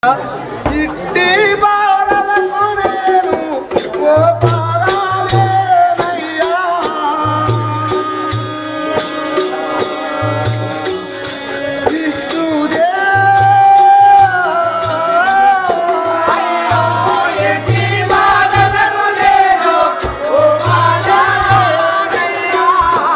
చిట్టి బాధలకు నేను పోపారాలేనయ్యా విష్ణుదే చిట్టి బాధలకు నేను పోపారాలేనయ్యా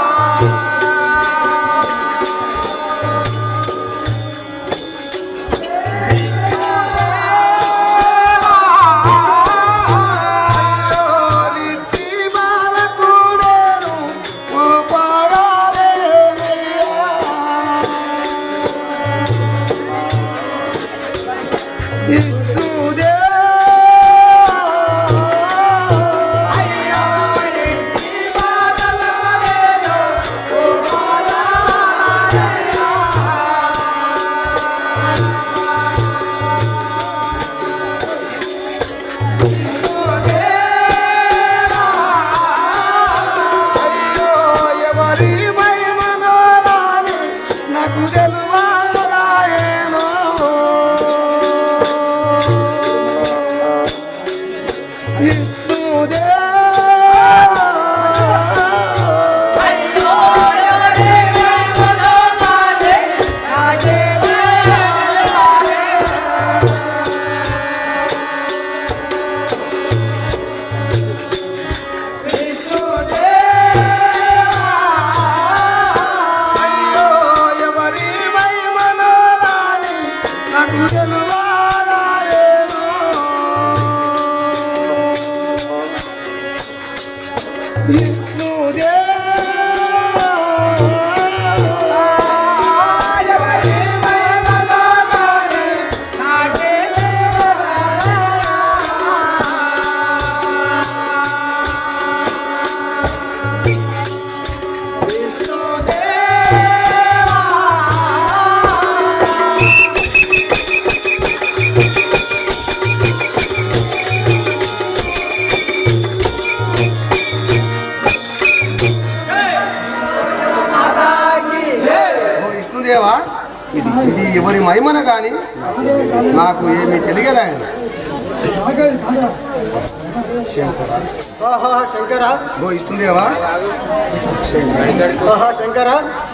ఇది ఎవరి మహిమన కానీ నాకు ఏమీ తెలియదు. ఆయన శంకర ఇస్తుందేవా శంకర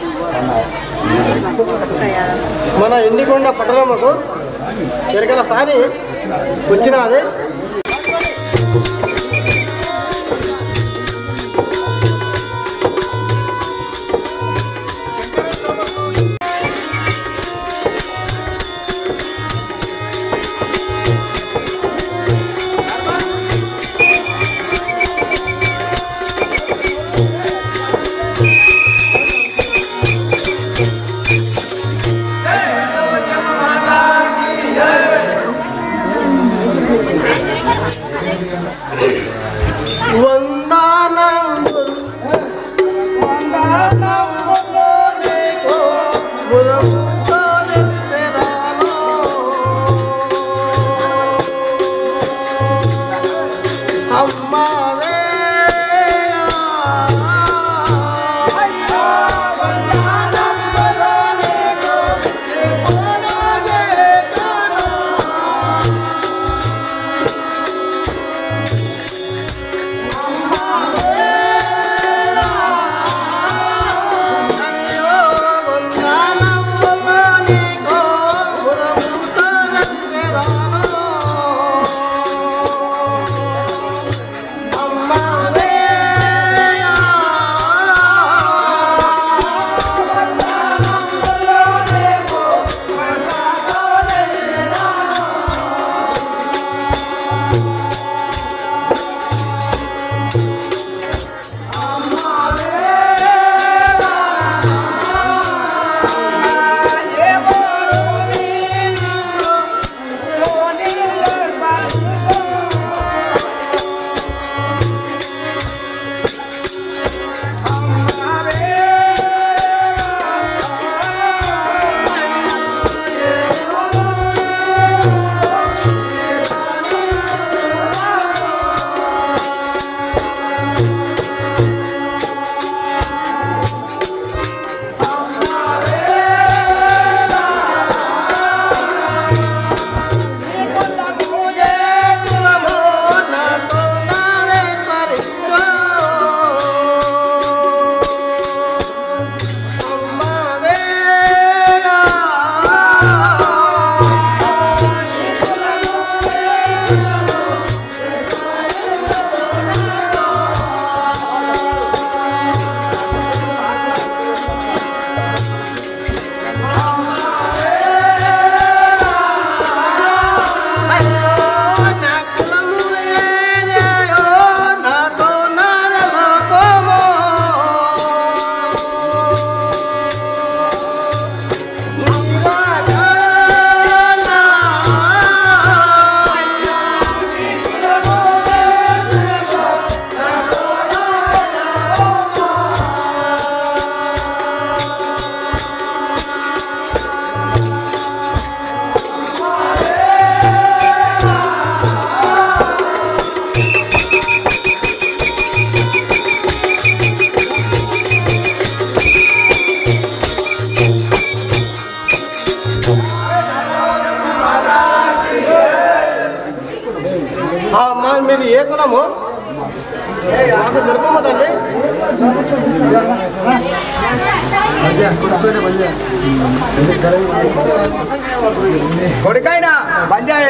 మన ఎండికొండ పట్టణముకు ఎరకల సారి వచ్చినది. వందా మీది ఏ కులము? మాకు దొరకమ్మ తల్లి. కొడుకైనా బంజాయి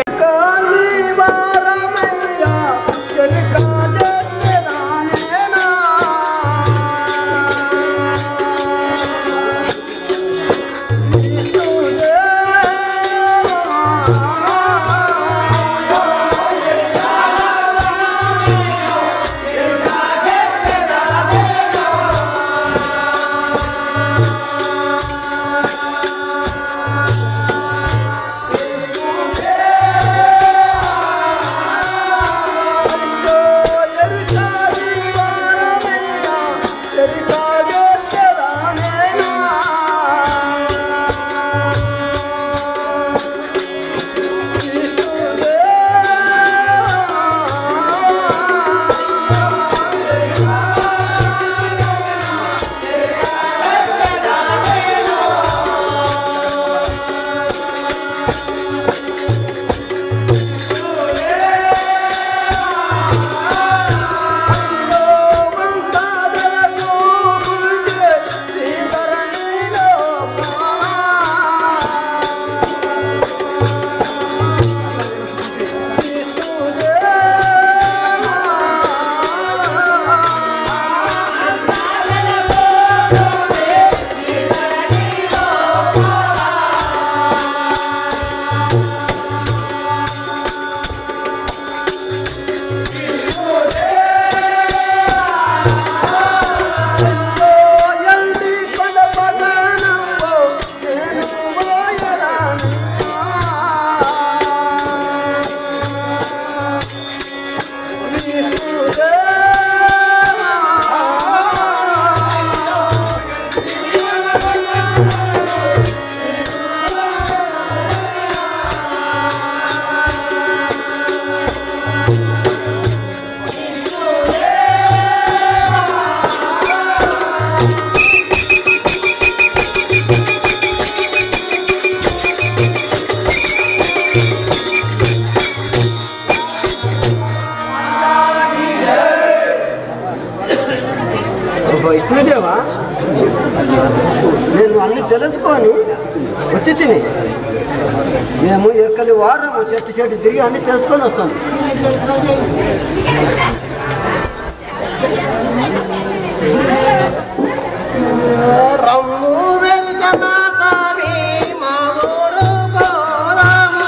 విష్ణుదేవా, నేను అన్ని తెలుసుకొని వచ్చి తిని మేము ఎక్కలి వారము చెట్టు తిరిగి అన్ని తెలుసుకొని వస్తాను. రమ్ము వెనుకనా స్వామి మా ఊరు పోరాము.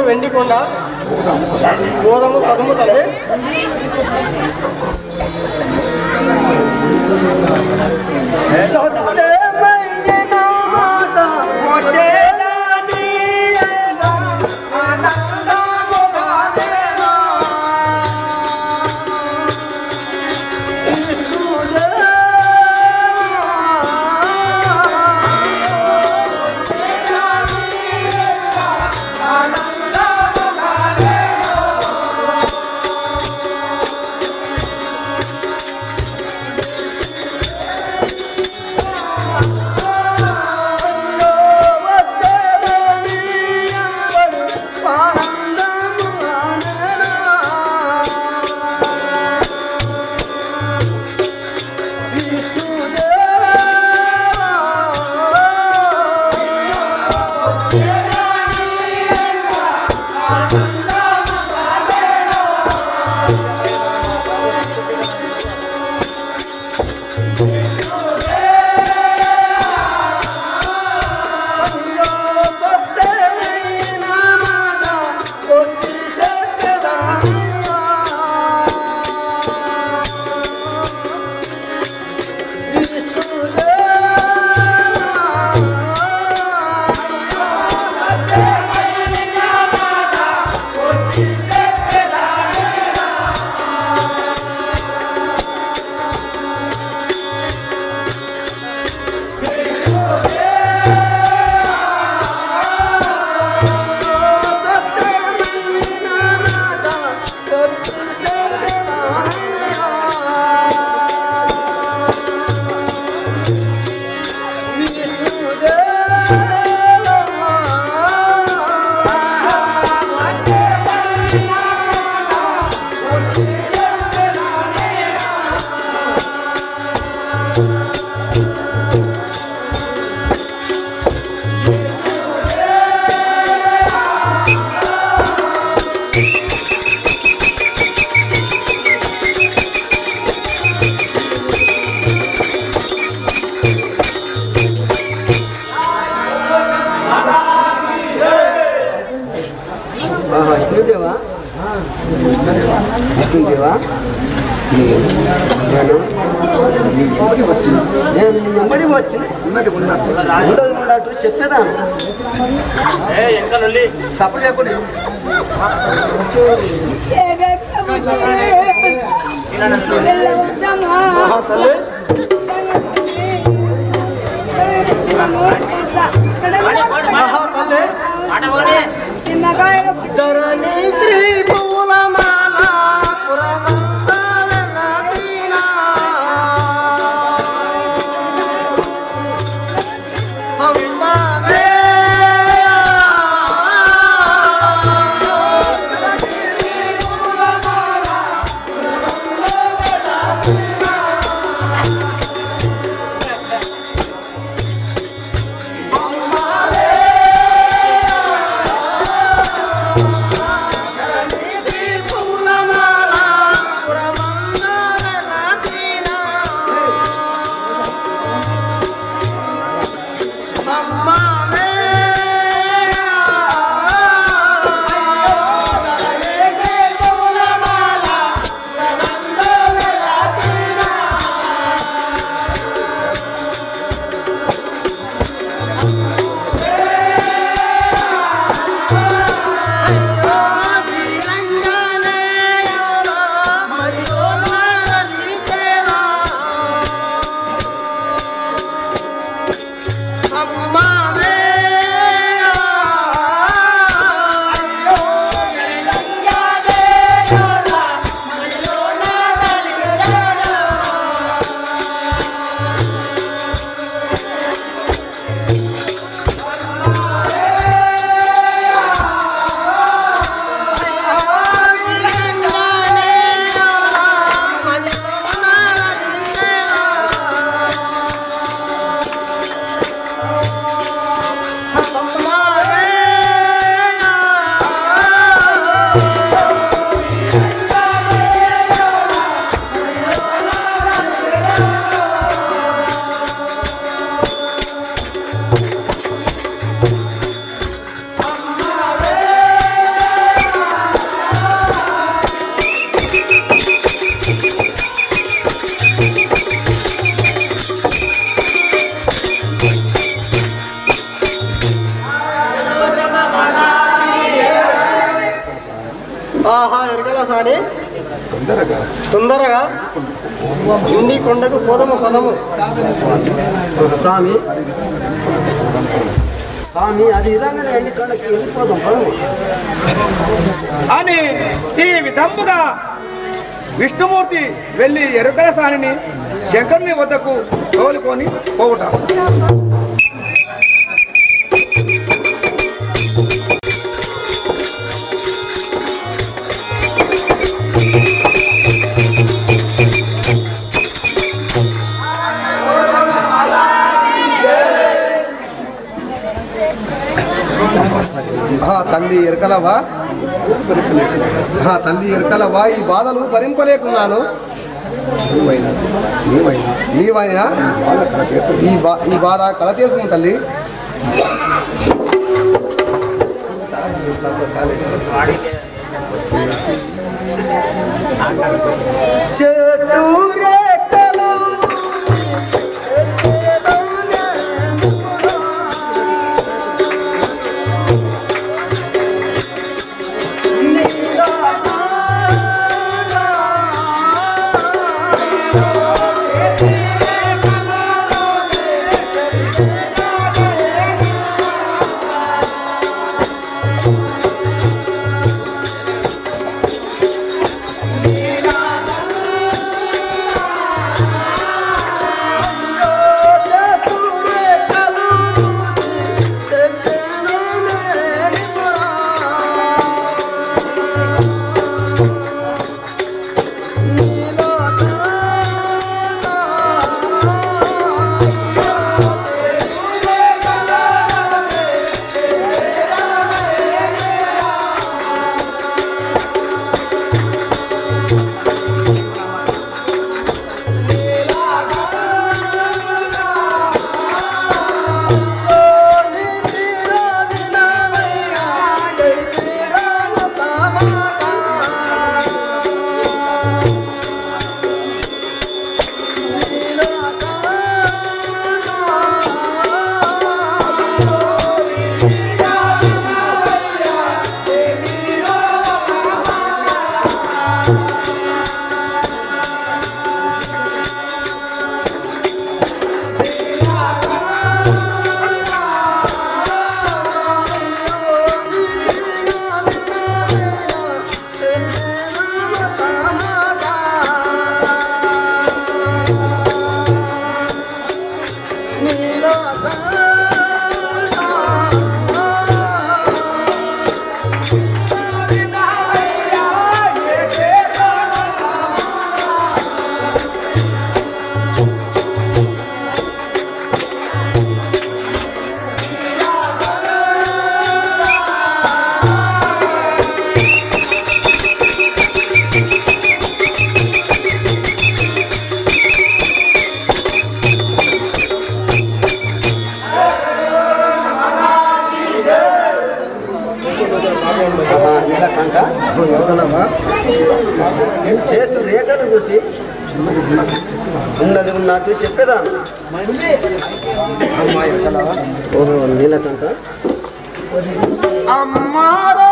వెండి కొండ గోధుమ పదము తల్లి విష్ణుదేవా నేను నీ ఎమ్మడి వచ్చి ఉండదు ఉన్నట్టు చెప్పేదాను సపోర్ట్ లేకుండా ధరణి శ్రీ పూలమాల పురమంతీనా తొందరగా ఇండి కొండకు పోదము పదము. స్వామి స్వామి అది విధంగానే ఎండి కొండకి వెళ్ళిపోదాం పదము అని ఈ విధముగా విష్ణుమూర్తి వెళ్ళి ఎరుకల సానిని శంకరుని వద్దకు తోలుకొని పోవుట. తల్లి ఎరకలవా, తల్లి ఎరకలవా, ఈ బాధలు భరింపలేకున్నాను. నీవైనా ఈ బాధ కళ తెలుసుకుని తల్లి. చేతు రేఖలు చూసి ఉన్నది ఉన్నట్టు చెప్పేదాను. నీలకంట అమ్మారా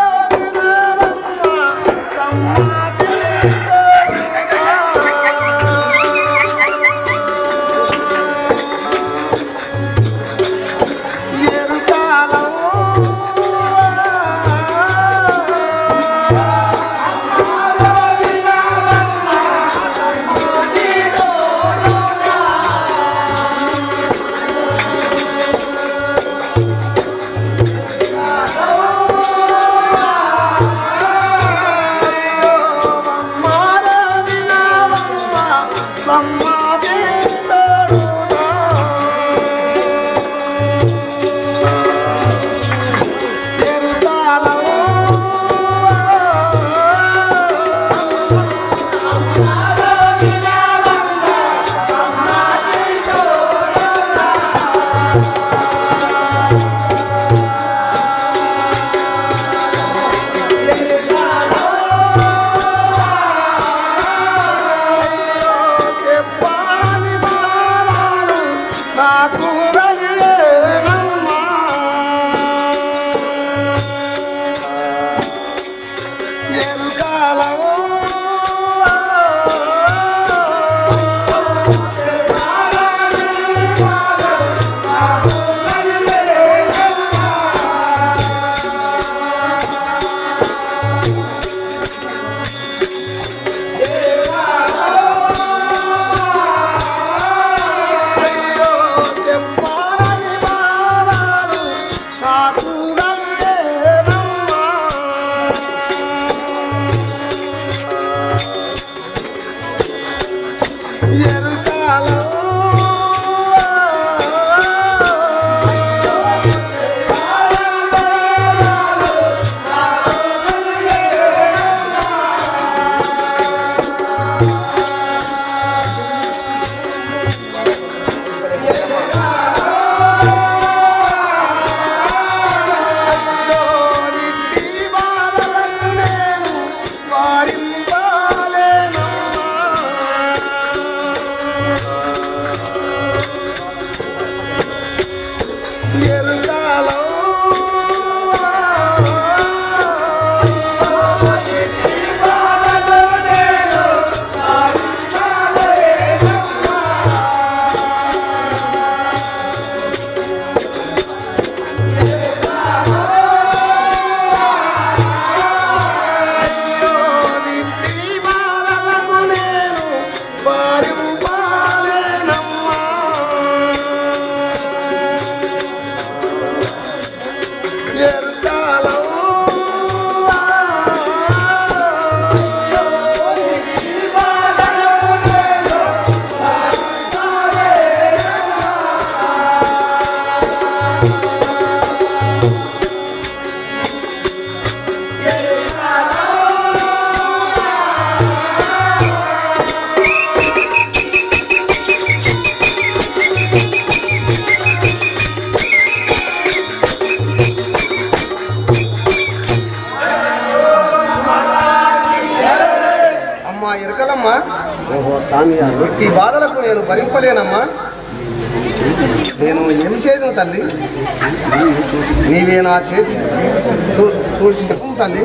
ఈ బాధలకు నేను భరింపలేనమ్మా. నేను ఏమి చేయను తల్లి, నీవే నా చేతి చెప్పు తల్లి.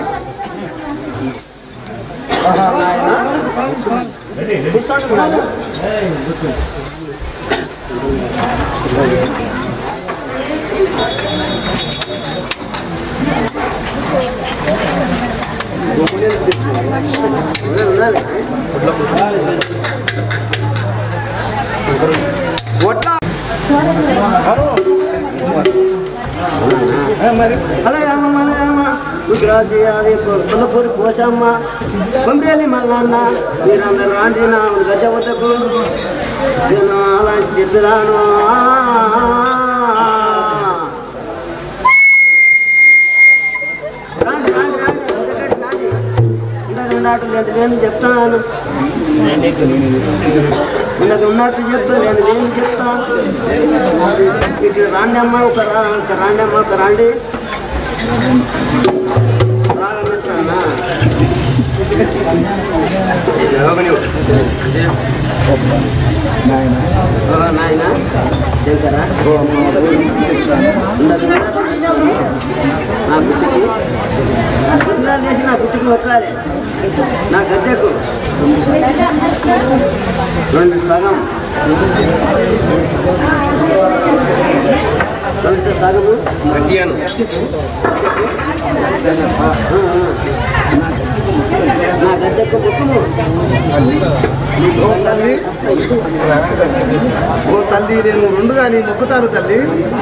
కొల్లపూరి పోసమ్మ, కొంబ్రేలి మల్లన్న, మీరందరూ రాండి నా గద్దె వద్దకు. నేను అలా చెప్పిదాను. రాండి రాండి రాండి గద్దెకాడికి రాండి. ఉండదు లేదు లేని చెప్తాను. ఉండదు ఉన్నట్టు చెప్తా, లేదు లేని చెప్తా. ఇటు రాండి అమ్మ, ఒక రాండి అమ్మ, ఒక రాండి. రాగమిత్రన్నా నాయన శంకరా, నా బిడ్డకి పుట్టినాలు చేసి నా బిడ్డకి మొక్కాలి. నా గద్దెకు 2 సగం 2 సగము నా గద్దెకు మొక్కుము. ఓ తల్లి, నేను 2 కానీ మొక్కుతాను తల్లి.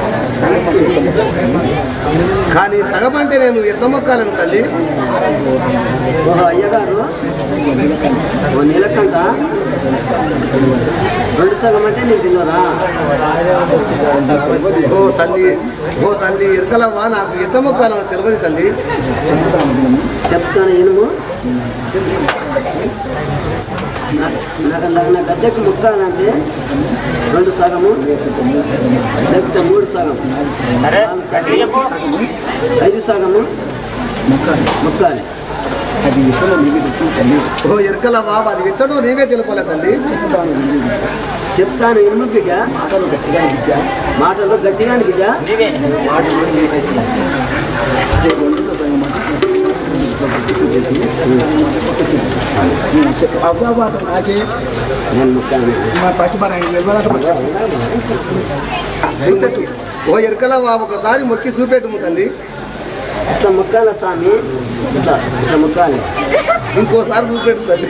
కానీ సగం అంటే నేను ఎట్లా మొక్కాలను తల్లి? ఓహో అయ్యగారు, ఓ నీలకంట 2 సగం అంటే నీకు తెలియదా? ఓ తల్లి ఎరకలవ్వా, నాకు ఎట్లా మొక్కాలని తెలియదు తల్లి. చెప్తాను ఇనుము. నా గద్దెకు మొక్కాలంటే 2 సగము, లేకపోతే 3 సగం, 5 సగము మొక్కాలి. ఓ ఎరకలవ్వా, అది విత్తడం నీవే తెలుపలే తల్లి. చెప్తాను ఇనుము బిడ్డ, మాటలు గట్టిగాని బిడ్డ. ఓ ఎరకలవ్వా, ఒకసారి మొక్కి చూపెట్టుము తల్లి. ఇట్లా మొక్కాల స్వామి, ఇట్లా ఇట్లా మొక్కాలి. ఇంకోసారి చూపెట్టు తల్లి.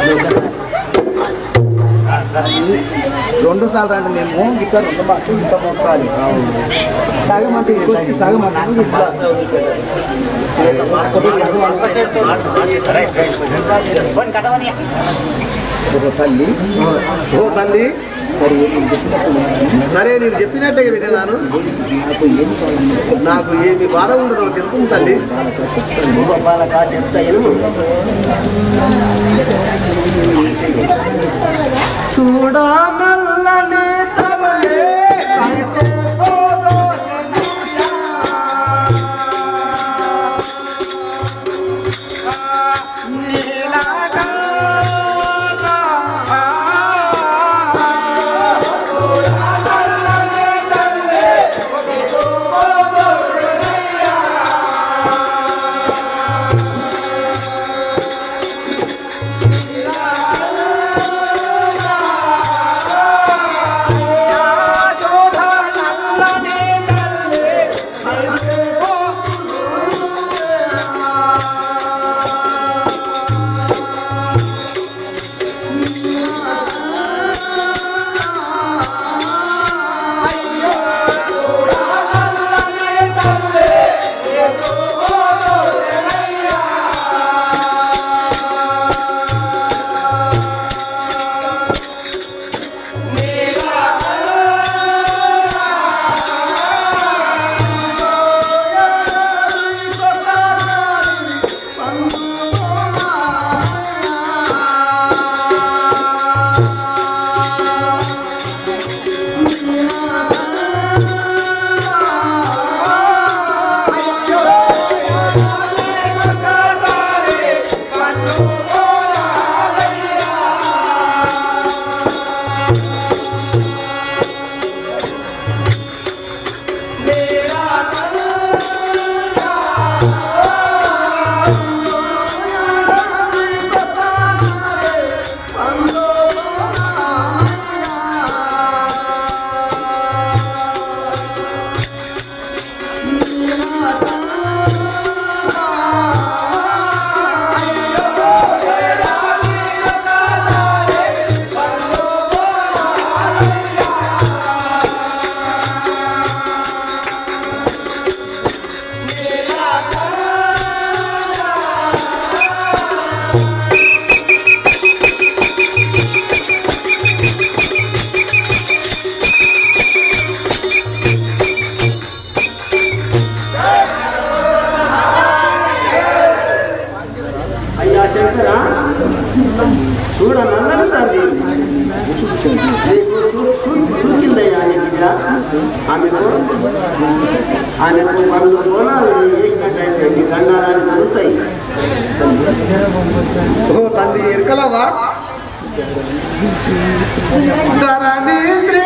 2 సార్లు అంటే మేము ఇంత మొక్కాలి. సగం అంటే సగం అంటే ఒక తల్లి ఓ తల్లి సరే సరే నేను చెప్పినట్టు నీకు చెప్పినట్టే వినేదాను. నాకు ఏమి కావాలి నాకు ఏమి బాధ ఉండదో తెలుపు తల్లి. బాలకా చెప్తా ఎనుము చూడా నల్లని తలలే చూడ నల్లని తల్లి నీకు సూచిందయ్యా నీ బిడ్డ. ఆమెకు పనులు బోనాలు చేసినట్టయితే నీ గండాలని కలుగుతాయి. ఓ తల్లి ఎరకలవా ధరణి శ్రీ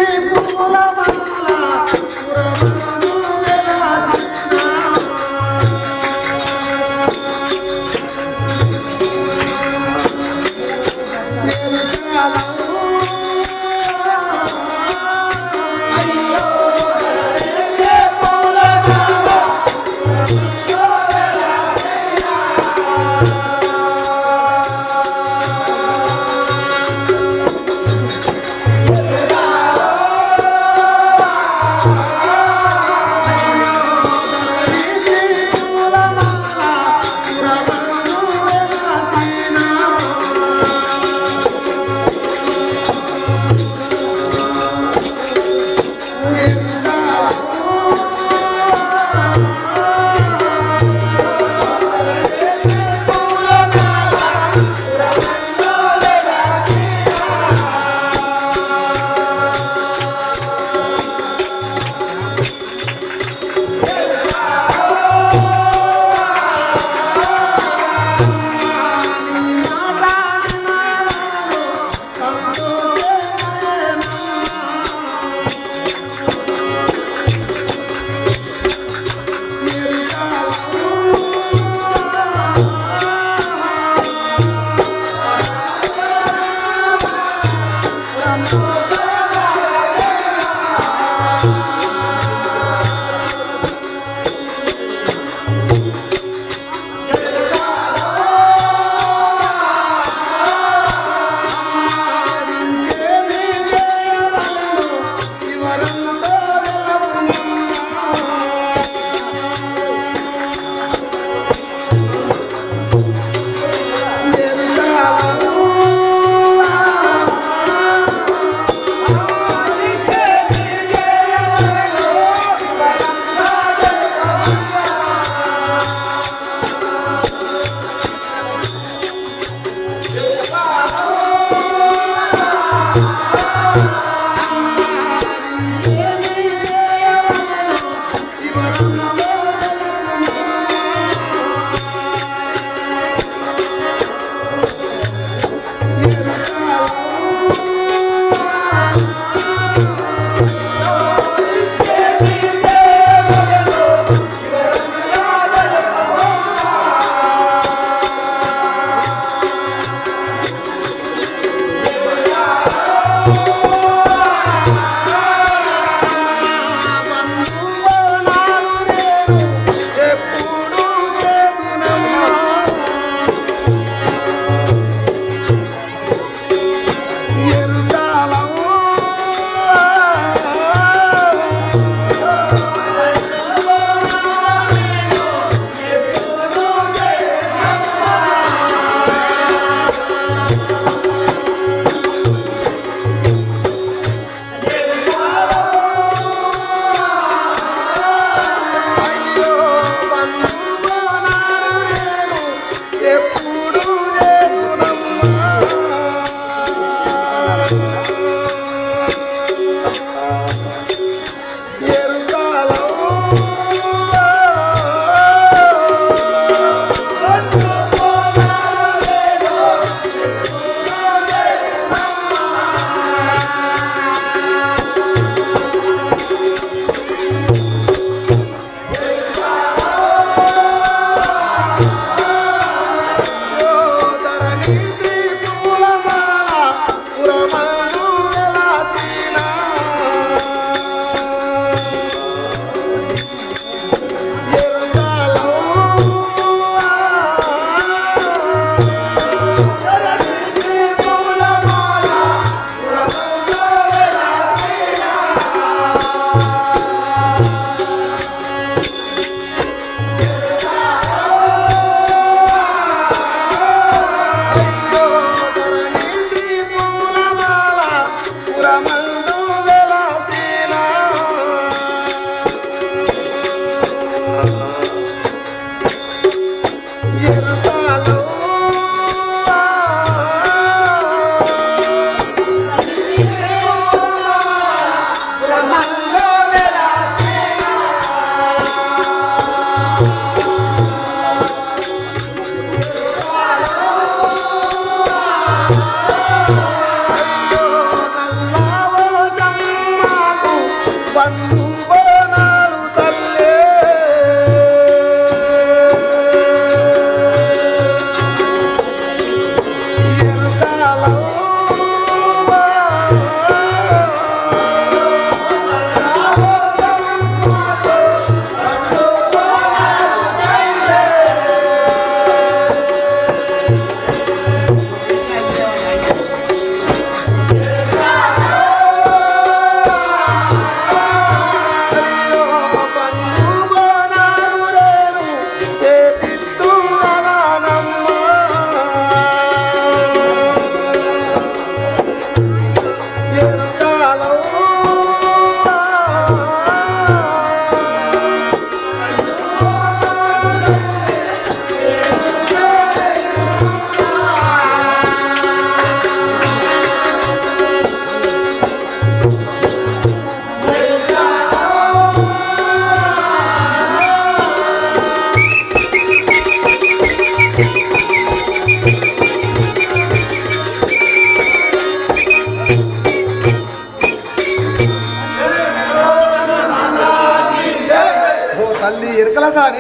సాడి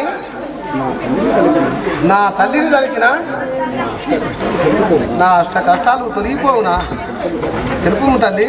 నా తల్లిని కలిసిన నా అష్ట కష్టాలు తొలగిపోవునా తెలుపు తల్లి.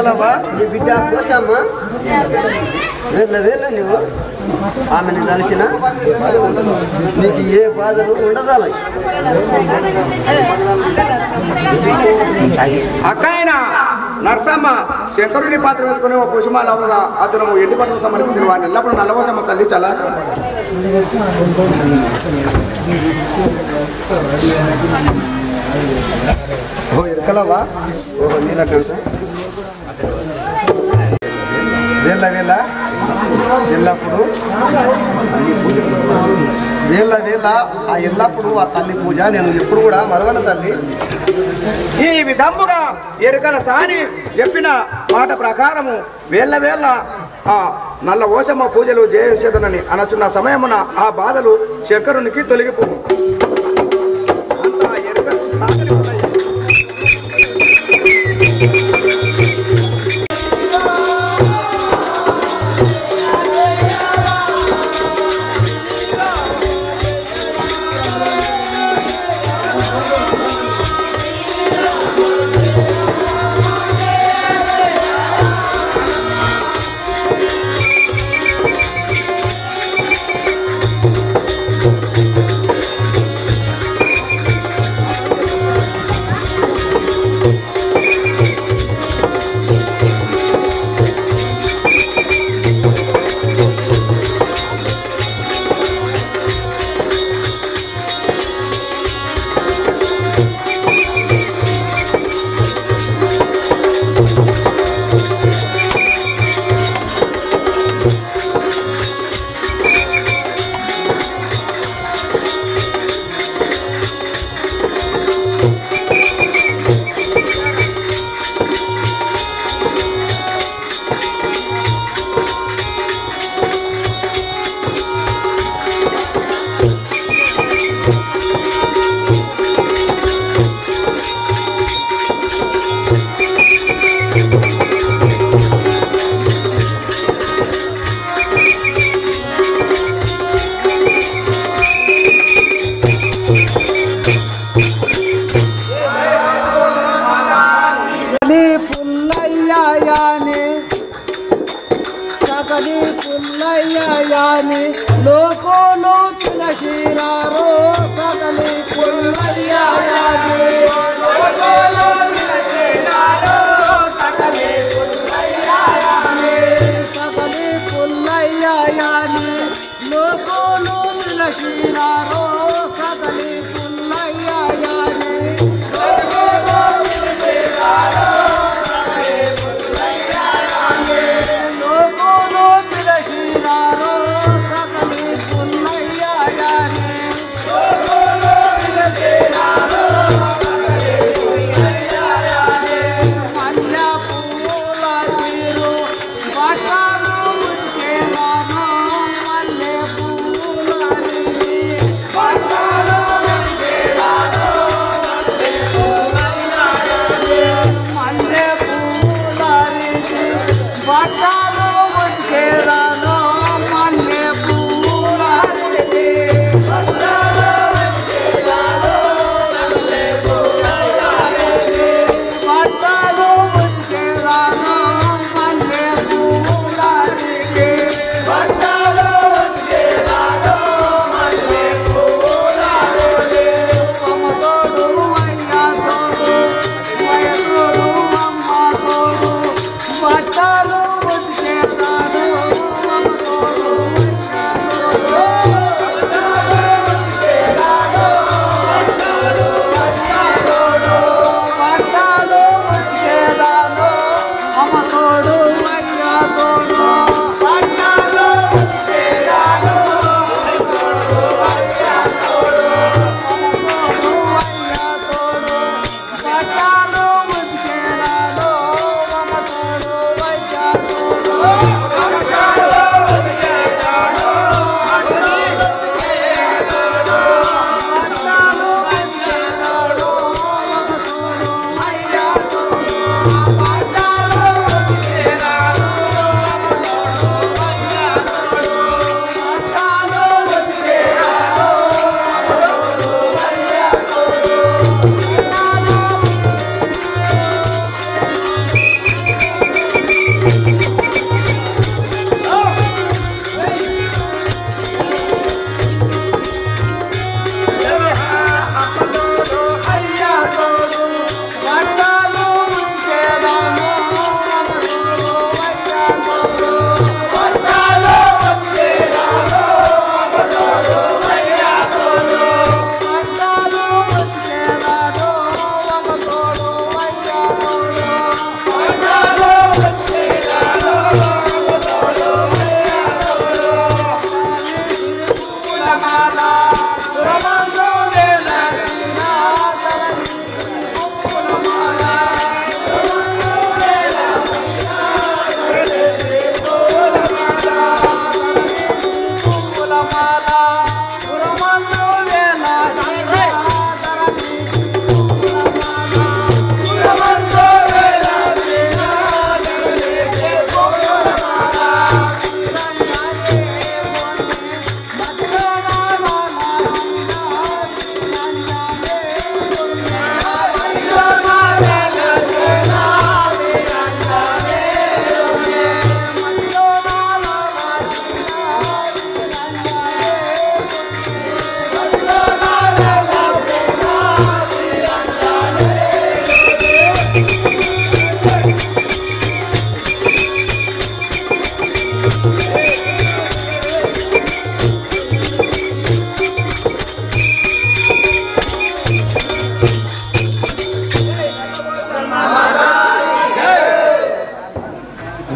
ఎరకలవా నీ బిడ్డ కోసమ్మా వేళ్ళ వేళ్ళ నువ్వు ఆమెను కలిసిన నీకు ఏ బాధలు ఉండదాలి. అక్కయినా నర్సమ్మ శంకరుని పాత్ర వేసుకుని ఒక పుష్మాలవగా అతను ఎండి పట్టుకు సమర్పించిన వాడిని ఎల్లప్పుడు నల్లవసమ్మ తల్లి చల్ల ఎరకలవా ఓహో నీళ్ళట వేళ్ళ వేళ ఎల్లప్పుడు వేళ్ళ వేళ ఆ ఎల్లప్పుడు ఆ తల్లి పూజ నేను ఎప్పుడు కూడా మరవన తల్లి. ఈ విధముగా ఎరుకల సాని చెప్పిన మాట ప్రకారము వేళ్ళ వేళ్ళ ఆ నల్ల ఓషమ్మ పూజలు చేసేదనని అనచున్న సమయమున ఆ బాధలు శంకరునికి తొలగిపోవు. అంతా ఎరుక సాగని ఉన్నాయి.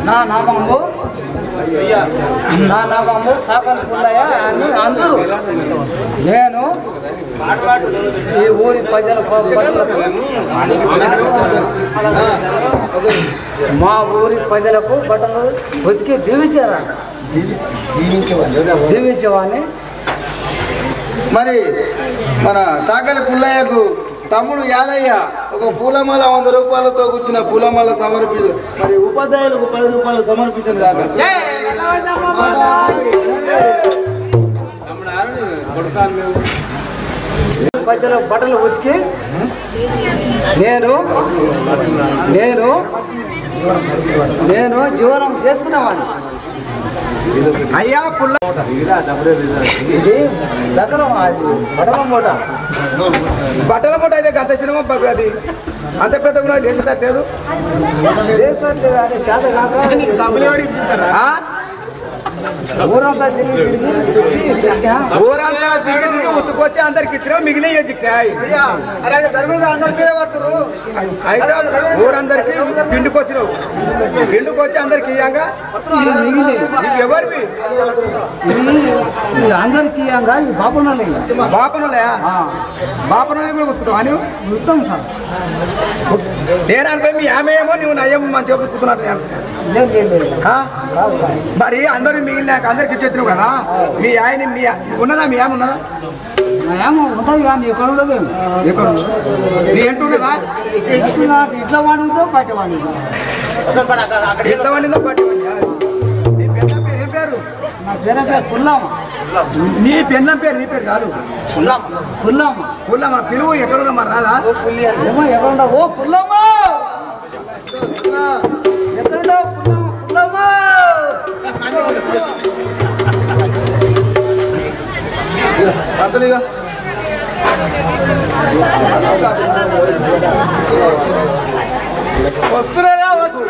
నా నామము సాకల్ పుల్లయ్య అని అందరూ. నేను ఈ ఊరి మా ఊరి ప్రజలకు బట్టలు ఉతికి దీవించేవాడిని. మరి మన సాకలి పుల్లయ్యకు తమ్ముడు యాదయ్య ఒక పూలమాల 100 రూపాయలతో కూర్చున్న పూలమాల సమర్పించు. మరి ఉపాధ్యాయులకు 10 రూపాయలు సమర్పించింది కాక ప్రజలు బట్టలు ఉతికి నేను జీవనం చేసుకునేవాడిని. అయ్యా పుల్ల ఇది దగ్గర బట్టల మూట అయితే గత సినిమా అది అంత పెద్ద కూడా చేసేటట్లేదు. అంటే శాత కాక ఊరంతా తిరిగి ఉత్తుకొచ్చి అందరికి ఇచ్చినా మిగిలిన అయితే ఊరందరికి పిండుకొచ్చినావు. పిండుకొచ్చి అందరికి ఇయ్యంగా ఎవరివి అందరికి బాపనలే కూడా ఉతుకుతావా నువ్వు? ఉత్తం సార్. నేను అనుకో మీ ఆమె ఏమో నువ్వు నయ్యం మంచిగా ఉతుకుతున్నట్టు. మరి అందరూ మిగిలినాక అందరికి ఇచ్చేచ్చినావు కదా. మీ ఆయన ఉన్నదా? మీ ఆమె ఉన్నదా? ఏమో ఉంటుంది కానీ ఎక్కడ ఉండదు. నీ ఎంటు ఉన్నదా? ఇట్లా వాడితో బయట వాడితో ఎట్లా వండిందో బట్టి నీ పెళ్ళం పేరు ఏం పేరు? నా పేరు పుల్లమ్మ. నీ పెళ్ళం పేరు నీ పేరు కాదు. పుల్లమ్మ పిలువు ఎక్కడున్నా మరి రాదా? ఏమో ఎక్కడుండో. ఓ పుల్లమ్మ ఎక్కడుండో పుల్లమ్మ. అసలుగా వస్తున్నారా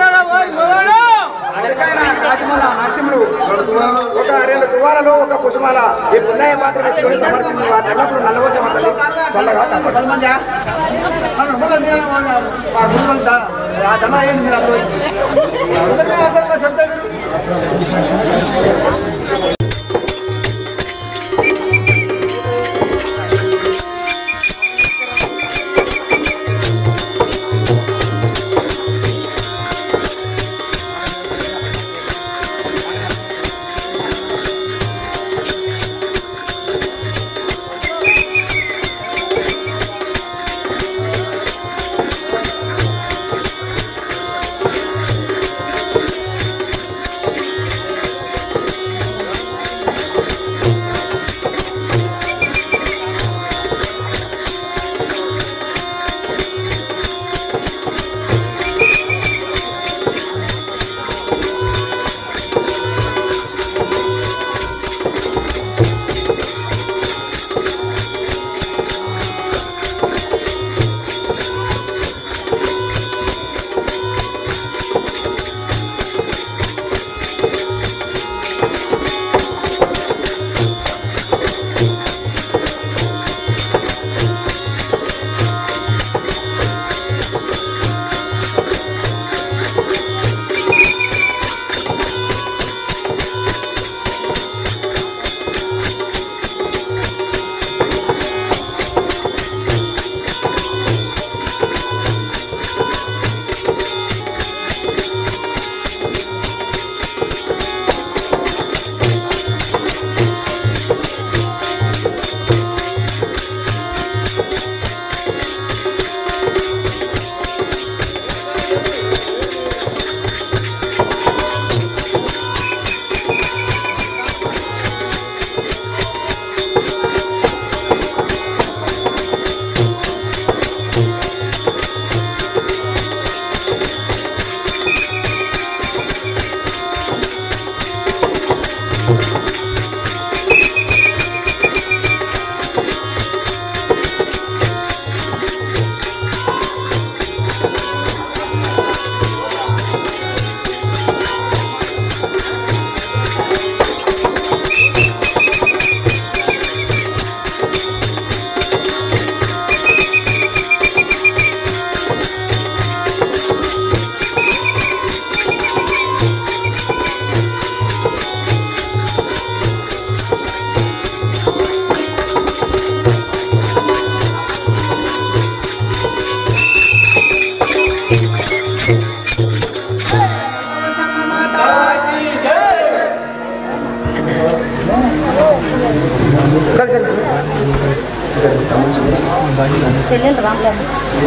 కాశీమల నరసింహుడు ఒక 2 తువాలలో ఒక కుసుమాల ఈ పుల్లయ్య పాత్ర పెట్టుకొని సమర్పించిన వాటి ఎల్లప్పుడు నల్లవచ్చమంటది చల్లగా చెల్లెలు రామ్లమ్మ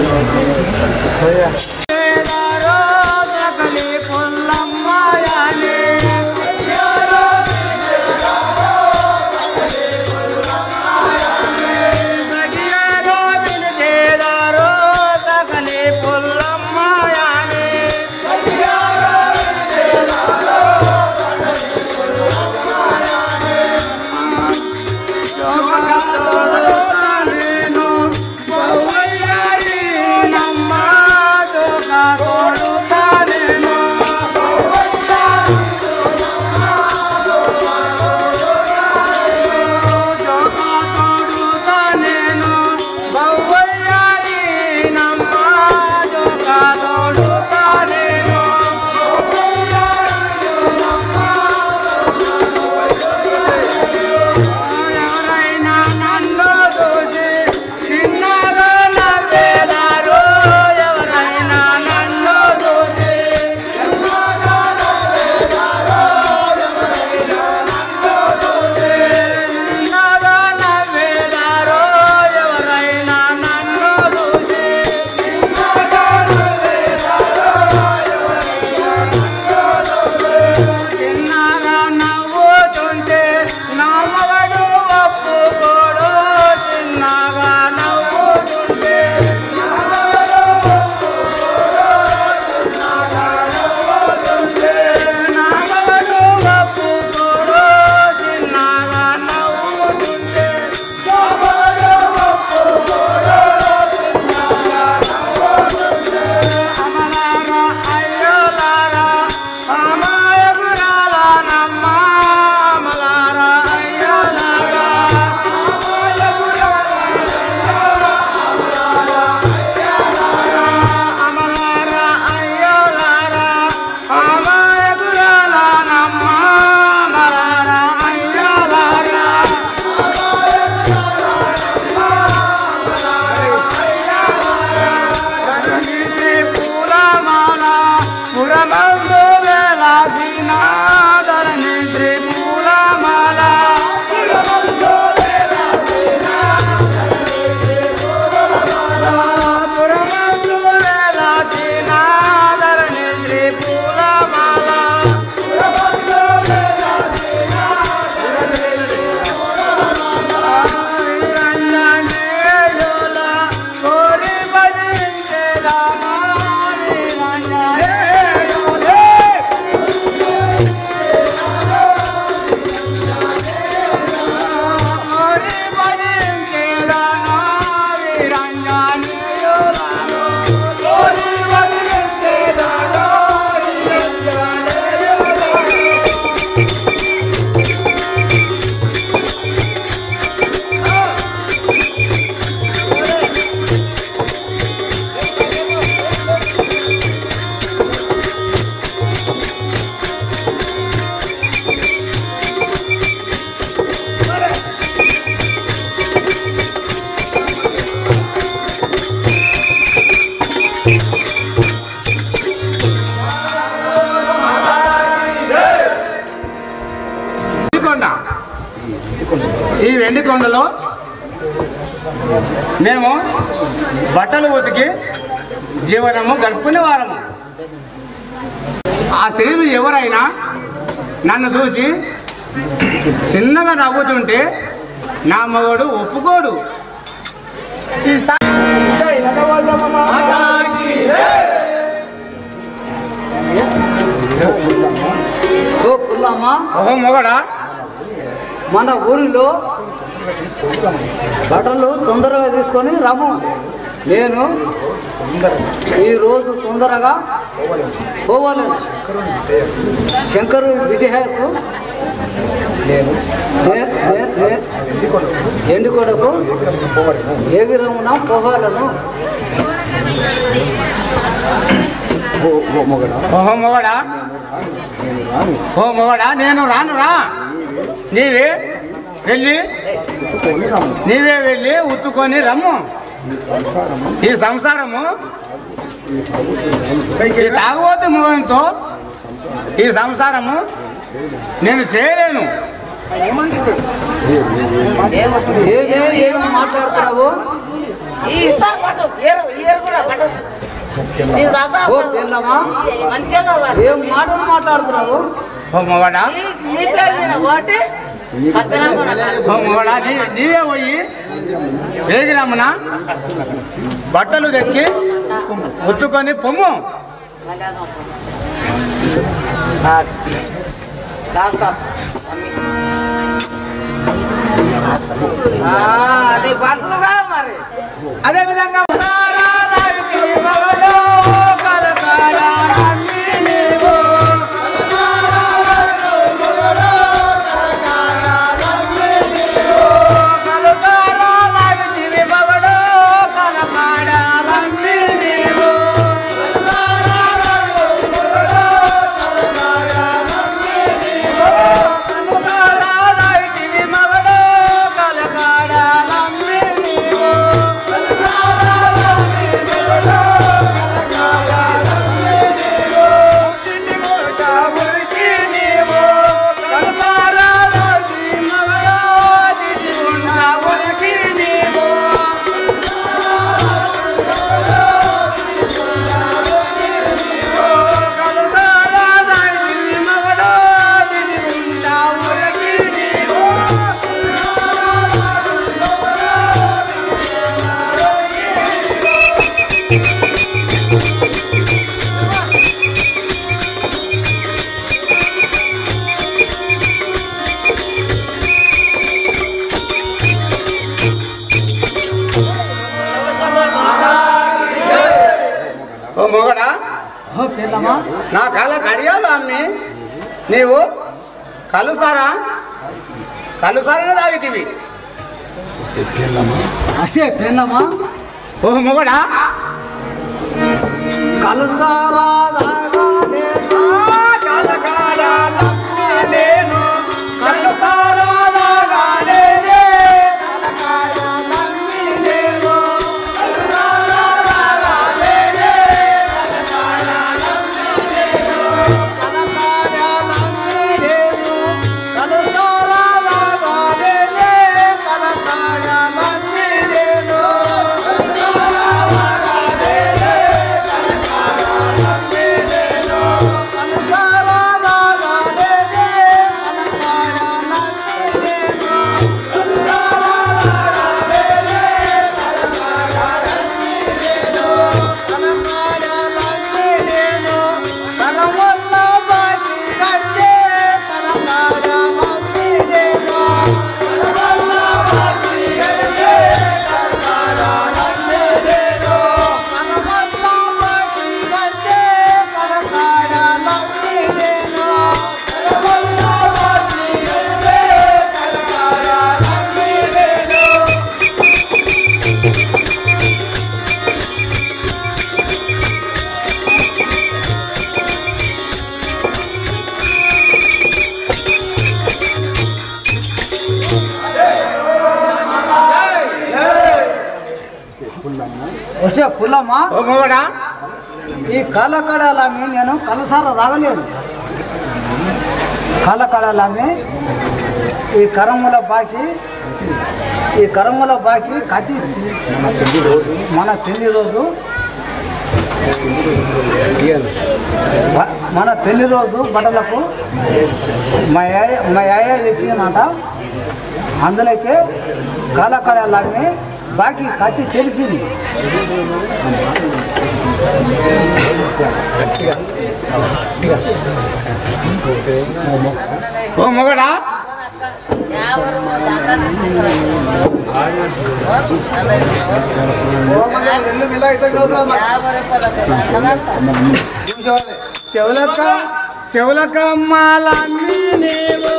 ఈ వెండికొండలో మేము బట్టలు ఉతికి జీవనము గడుపుకునే వారము. ఆ స్త్రీలు ఎవరైనా నన్ను చూసి చిన్నగా నవ్వుతుంటే నా మగడు ఒప్పుకోడు. ఓహో మొగడా, మన ఊరిలో బట్టలు తొందరగా తీసుకొని రమ్ము. నేను ఈరోజు తొందరగా పోవాలను. శంకరు విజయకు ఎండుకొడకు ఎగిరమున పోవాలను. ఓహో మొగడా, ఓ మొగడా, నేను రానురా. నీవే వెళ్ళి ఉత్తుకొని రమ్ము. ఈ సంసారము ఈ తాగుబోతు మొగంతో ఈ సంసారము నేను చేయలేను. ఏమో మాట్లాడుతున్నావు? ఇస్తారు పట్టు ఏరు కూడా పట్టు ఏం మాటలు మాట్లాడుతున్నావు? నీ పేరు మీద ఓటి నీవే పోయి వేగిరామన బట్టలు తెచ్చి ఉత్తుకొని పొమ్ము. అది పంటలుగా మరి అదే విధంగా నా కాళ్ళ కడియాలు అమ్మి నీవు కలుసారా తాగితివి. అసే పెళ్ళమా? ఓ మొగడా కలుసారా వసే పుల్లమ్మా? ఓ మొగడా ఈ కళ్ళకడాలమ్మి నేను కలసార తాగలేదు. కళ్ళకడాలమ్మి ఈ కరముల బాకి కట్టి మన పెళ్లి రోజు బట్టలకు మా యాయ తెచ్చిందట. అందులోకే కళ్ళకడాలమ్మి బాకీ కట్టి తెలిసింది. ఓ మొగడా చెవులకమ్మాలన్నీ నీవు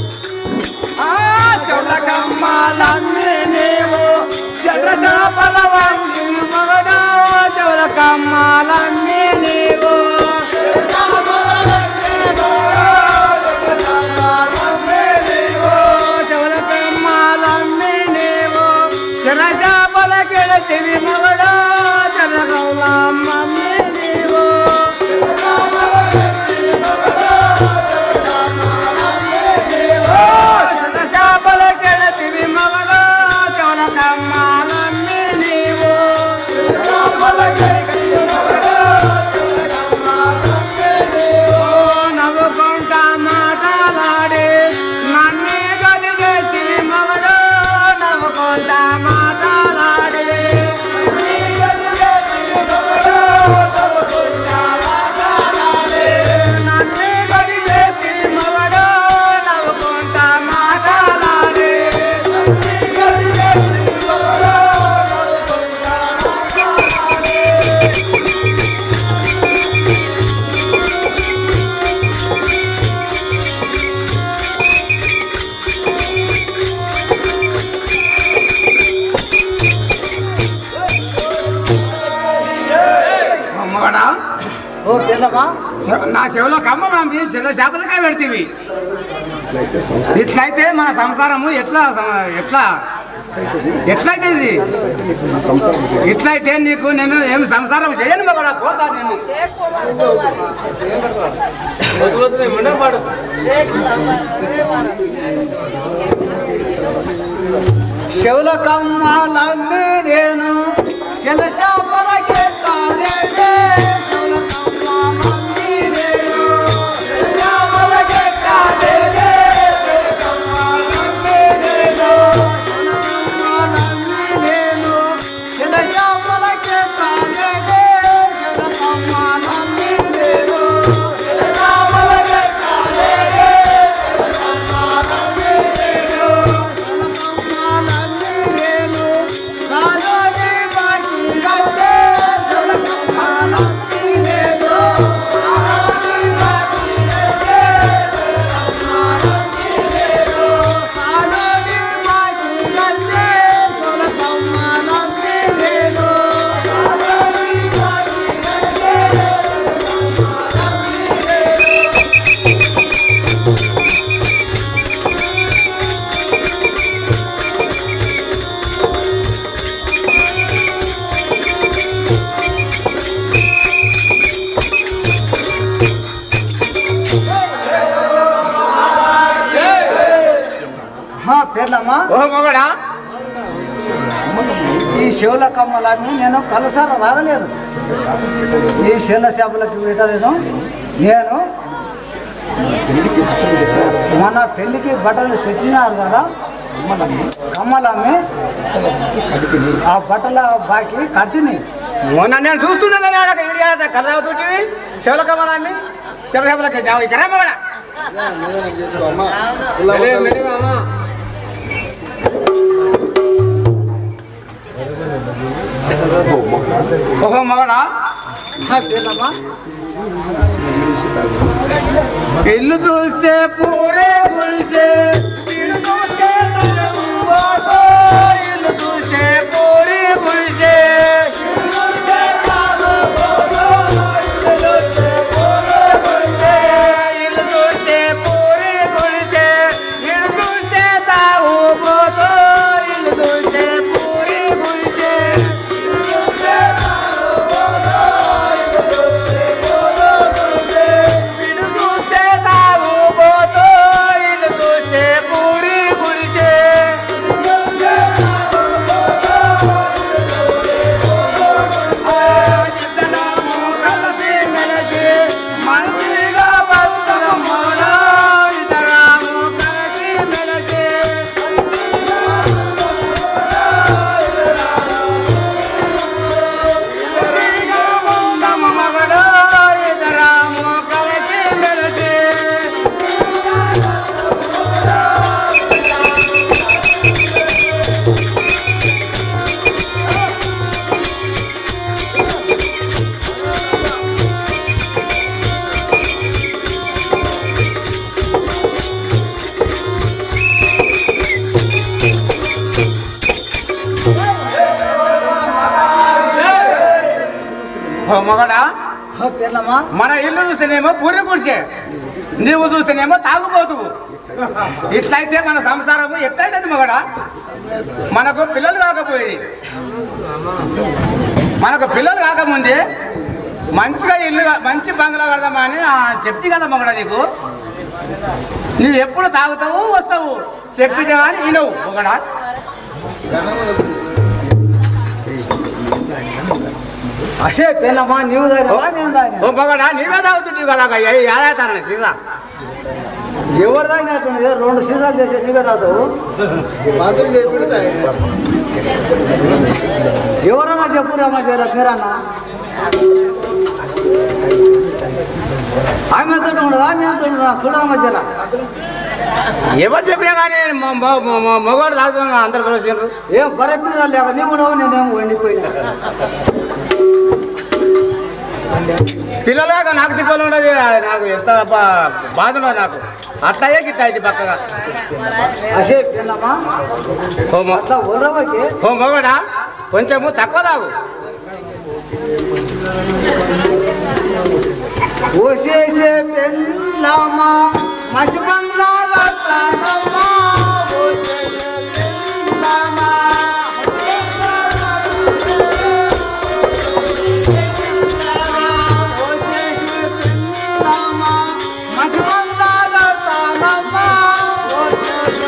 చెవులకమ్మాలన్నీ నీవు చంద్రచాపలవంటి మగడా చెవులకమ్మాలన్నీ నీవు చెవులకమ్మాలన్నీ నీవు శిరచాపలకెడతివి మగడా చెరగల్లమ్మన్నీ నీవు శిరచాపలకెడతివి మగడా చెవులకమ్మాలన్నీ నీవు ఓ పిల్లమా నా చెవిలో కమ్మ మామి చెల్ల చేపలకే పెడతీవి ఇట్లయితే మన సంసారము ఎట్లయితే ఇది ఇట్లయితే నీకు నేను ఏం సంసారం చేయను కూడా పోతా నేను చెవుల కమ్మాలమ్మి నేను శిలశాపలకే పేర్లమ్మా ఓ మొగడా ఈ శివుల కమ్మలని నేను కలసార రాగలేదు ఈ శిల చేపలకి పెట్టలేను నేను మన పెళ్లికి బట్టలు తెచ్చినారు కదా కమ్మలమ్మి ఆ బట్టల బాకి కట్టిని మొన్న నేను చూస్తున్నా కానీ ఆడ ఇడియా కథ అవుతుంటివి చెవుల కమ్మలమ్మి చెవుల చేపలకి ఇక్కడ మొగడా ఓహో మగడా పేర్లమ్మా ఇల్లు చూస్తే పూరే గుడిసే ఇల్లు చూస్తే పూరి గుడిసే మొగడా మన ఇల్లు చూస్తేనేమో పూరి గుడిసే నీవు చూస్తేనేమో తాగుపోతువు ఇట్లయితే మన సంసారము ఎట్లయితే మొగడా మనకు పిల్లలు కాకముందే మంచిగా మంచి బంగ్లా కడదామని చెప్తే కదా మొగడా నీకు నువ్వు ఎప్పుడు తాగుతావు వస్తావు చెప్పితే కానీ వినవు మొగడా అసే పెళ్ళమ్మా నీవు మొగడా నీవే తాగుతుంటావు కదా ఏదాతాను సీసా ఎవరు తాగినట్టుండదు 2 సీసాలు చేసి నీవే తాగుతావు ఎవరన్నా చెప్పురామా చేరా మీరన్నా ఆమె తోటి ఉండదా నేను తోటి చూడమ్మా చేరా ఎవరు చెప్పినా కానీ మొగోడు తాగుతున్నా అందరు చూసారు ఏం బరపిరా లేక నీ కూడా నేనేమో వండిపోయినా పిల్లలాగా నాకు తిప్పలు ఉండదు నాకు ఎంత బాధ ఉండదు నాకు అట్లాగే గిట్ట ఇది పక్కగా అసే పిల్లమ్మా అట్లా ఉర్రవకి ఓ మొగడా కొంచెము తక్కువ తాగు ఓసేసే పెండ్లామా మసిబందాలతానమ్మా ఓసేసే పెండ్లామా ఓసేసే పెండ్లామా మసిబందాలతానమ్మా ఓసేసే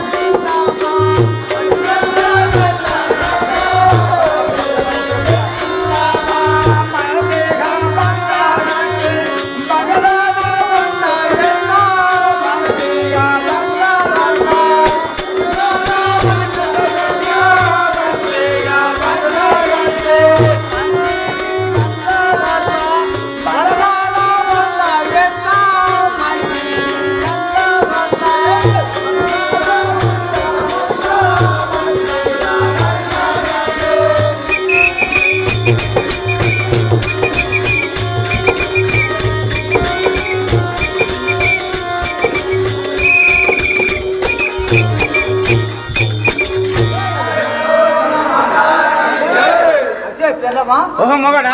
ఓహో మగడా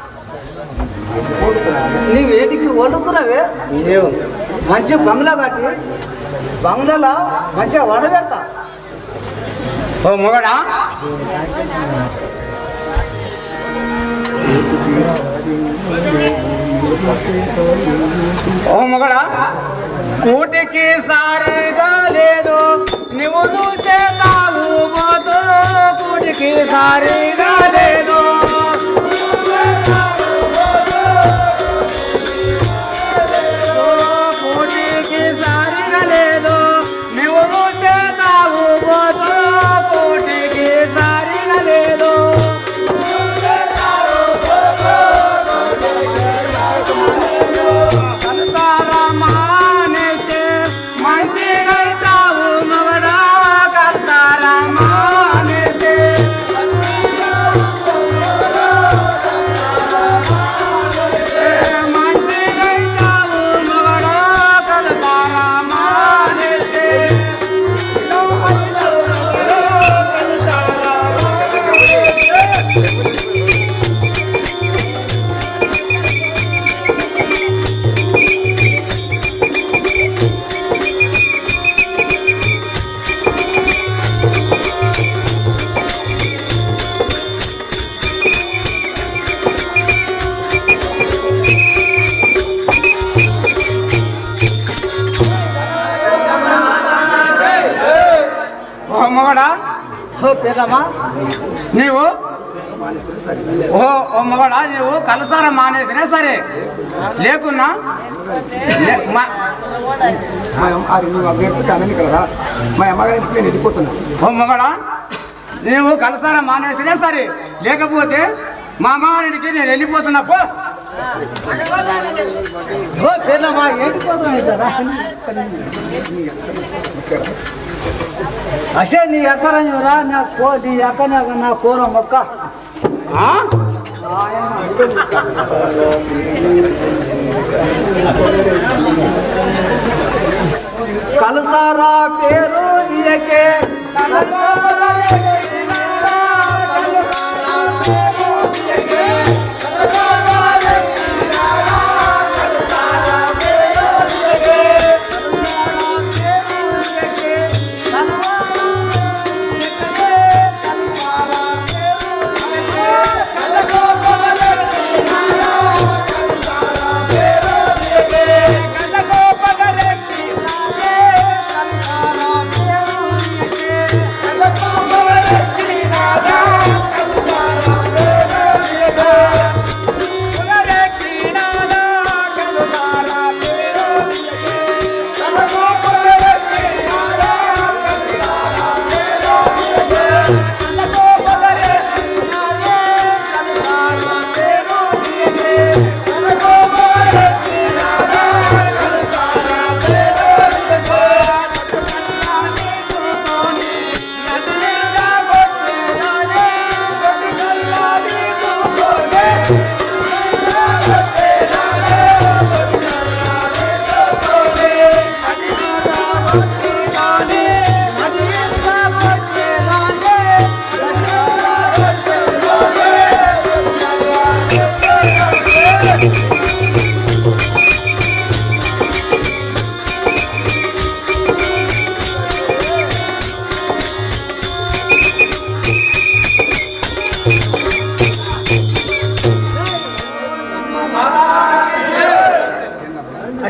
నీవేటికి వండుకున్నావే మంచి బంగ్లా కట్టి బంగ్లాలో మంచిగా వడబెడతా ఓ మగడా ఓ మగడా కూటికి సారిగా లేదు నువ్వు చూసే తాగుబోతు కూటికి సారిగా లేదు కూటికి సారిగా లేదు నువ్వు చూసే తాగుబోతు కూటికి సారిగా లేదు మగడా పేర్లమ్మా నీవు ఓ మగడా నీవు కలుసారా మానేసినా సరే లేకున్నా కదా మా అమ్మగారికి నేను వెళ్ళిపోతున్నా ఓ మగడా నీవు కలుసారా మానేసినా సరే లేకపోతే మా అమ్మగారికి నేను వెళ్ళిపోతున్నా పో పేర్లమ్మా ఏంటిపోతున్నా అసే నీ ఎక్కడ రా నీ ఎక్కడ నా కూర మొక్క కలసారా పేరు నీకే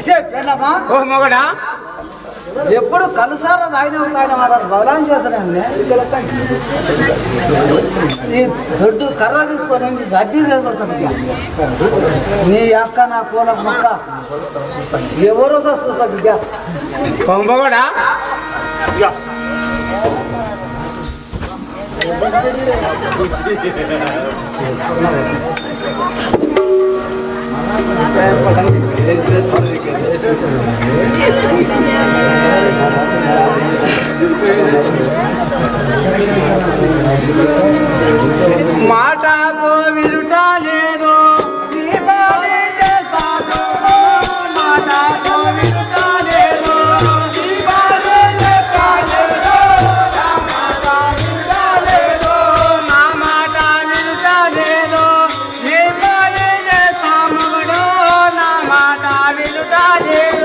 అసే పెళ్ళమ్మా ఓ మొగడా ఎప్పుడు కలుసారా తాగిన వాడు బలాన్ని చేస్తానండి ఈ దొడ్డు కర్ర తీసుకొని గడ్డి పడుతుంది నీ అక్క నా పూల మొక్క ఎవరో చూస్తా బిడ్డ ఓ మొగడా మాటకు విరుట లేదు నీ బాధే చేస్తాను మాటకు విరుట లేదు నీ బాధే చేస్తాను నా మాట విరుట లేదు నీ బాధే చేస్తాము నా మాట విరుట లేదు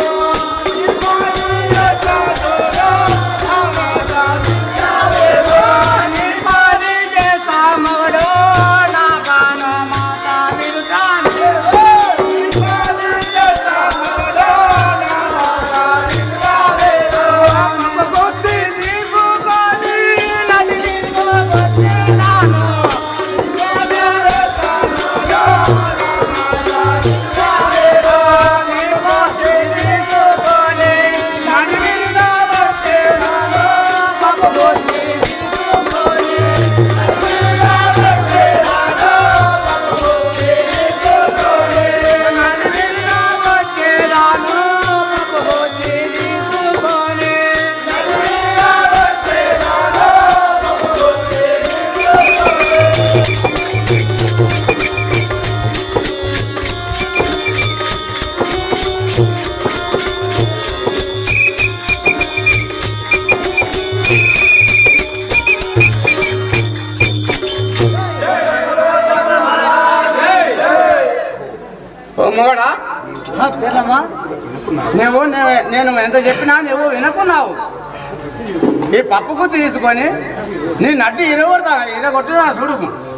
మొగడా నేను ఎంత చెప్పినా నువ్వు వినకున్నావు ఈ పప్పు గుర్తు తీసుకొని నీ నడ్డి ఇరగొట్టుదా చూడు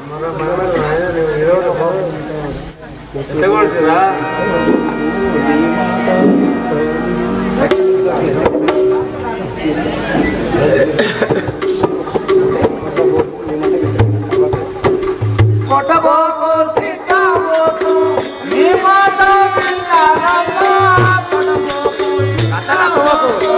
కొట్టబోకు తిట్టబోకు నీ మాట వింటానమ్మా కొట్టబోకు అతనబోకు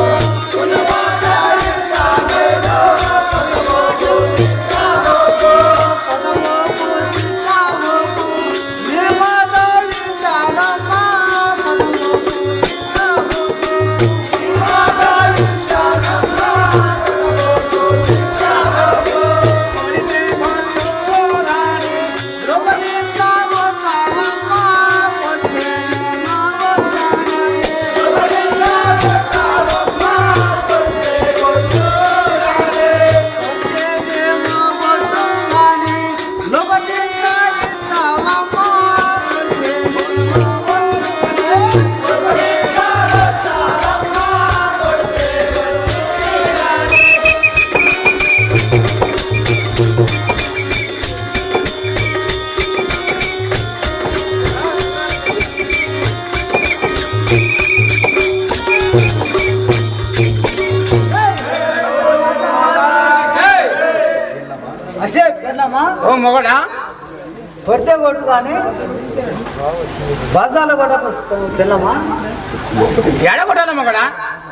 ఓ మొగడా కొడితే కొట్టు కానీ బజార్లో కొట్టకు పిల్లమా ఎడ కొట్టాలి మొగడా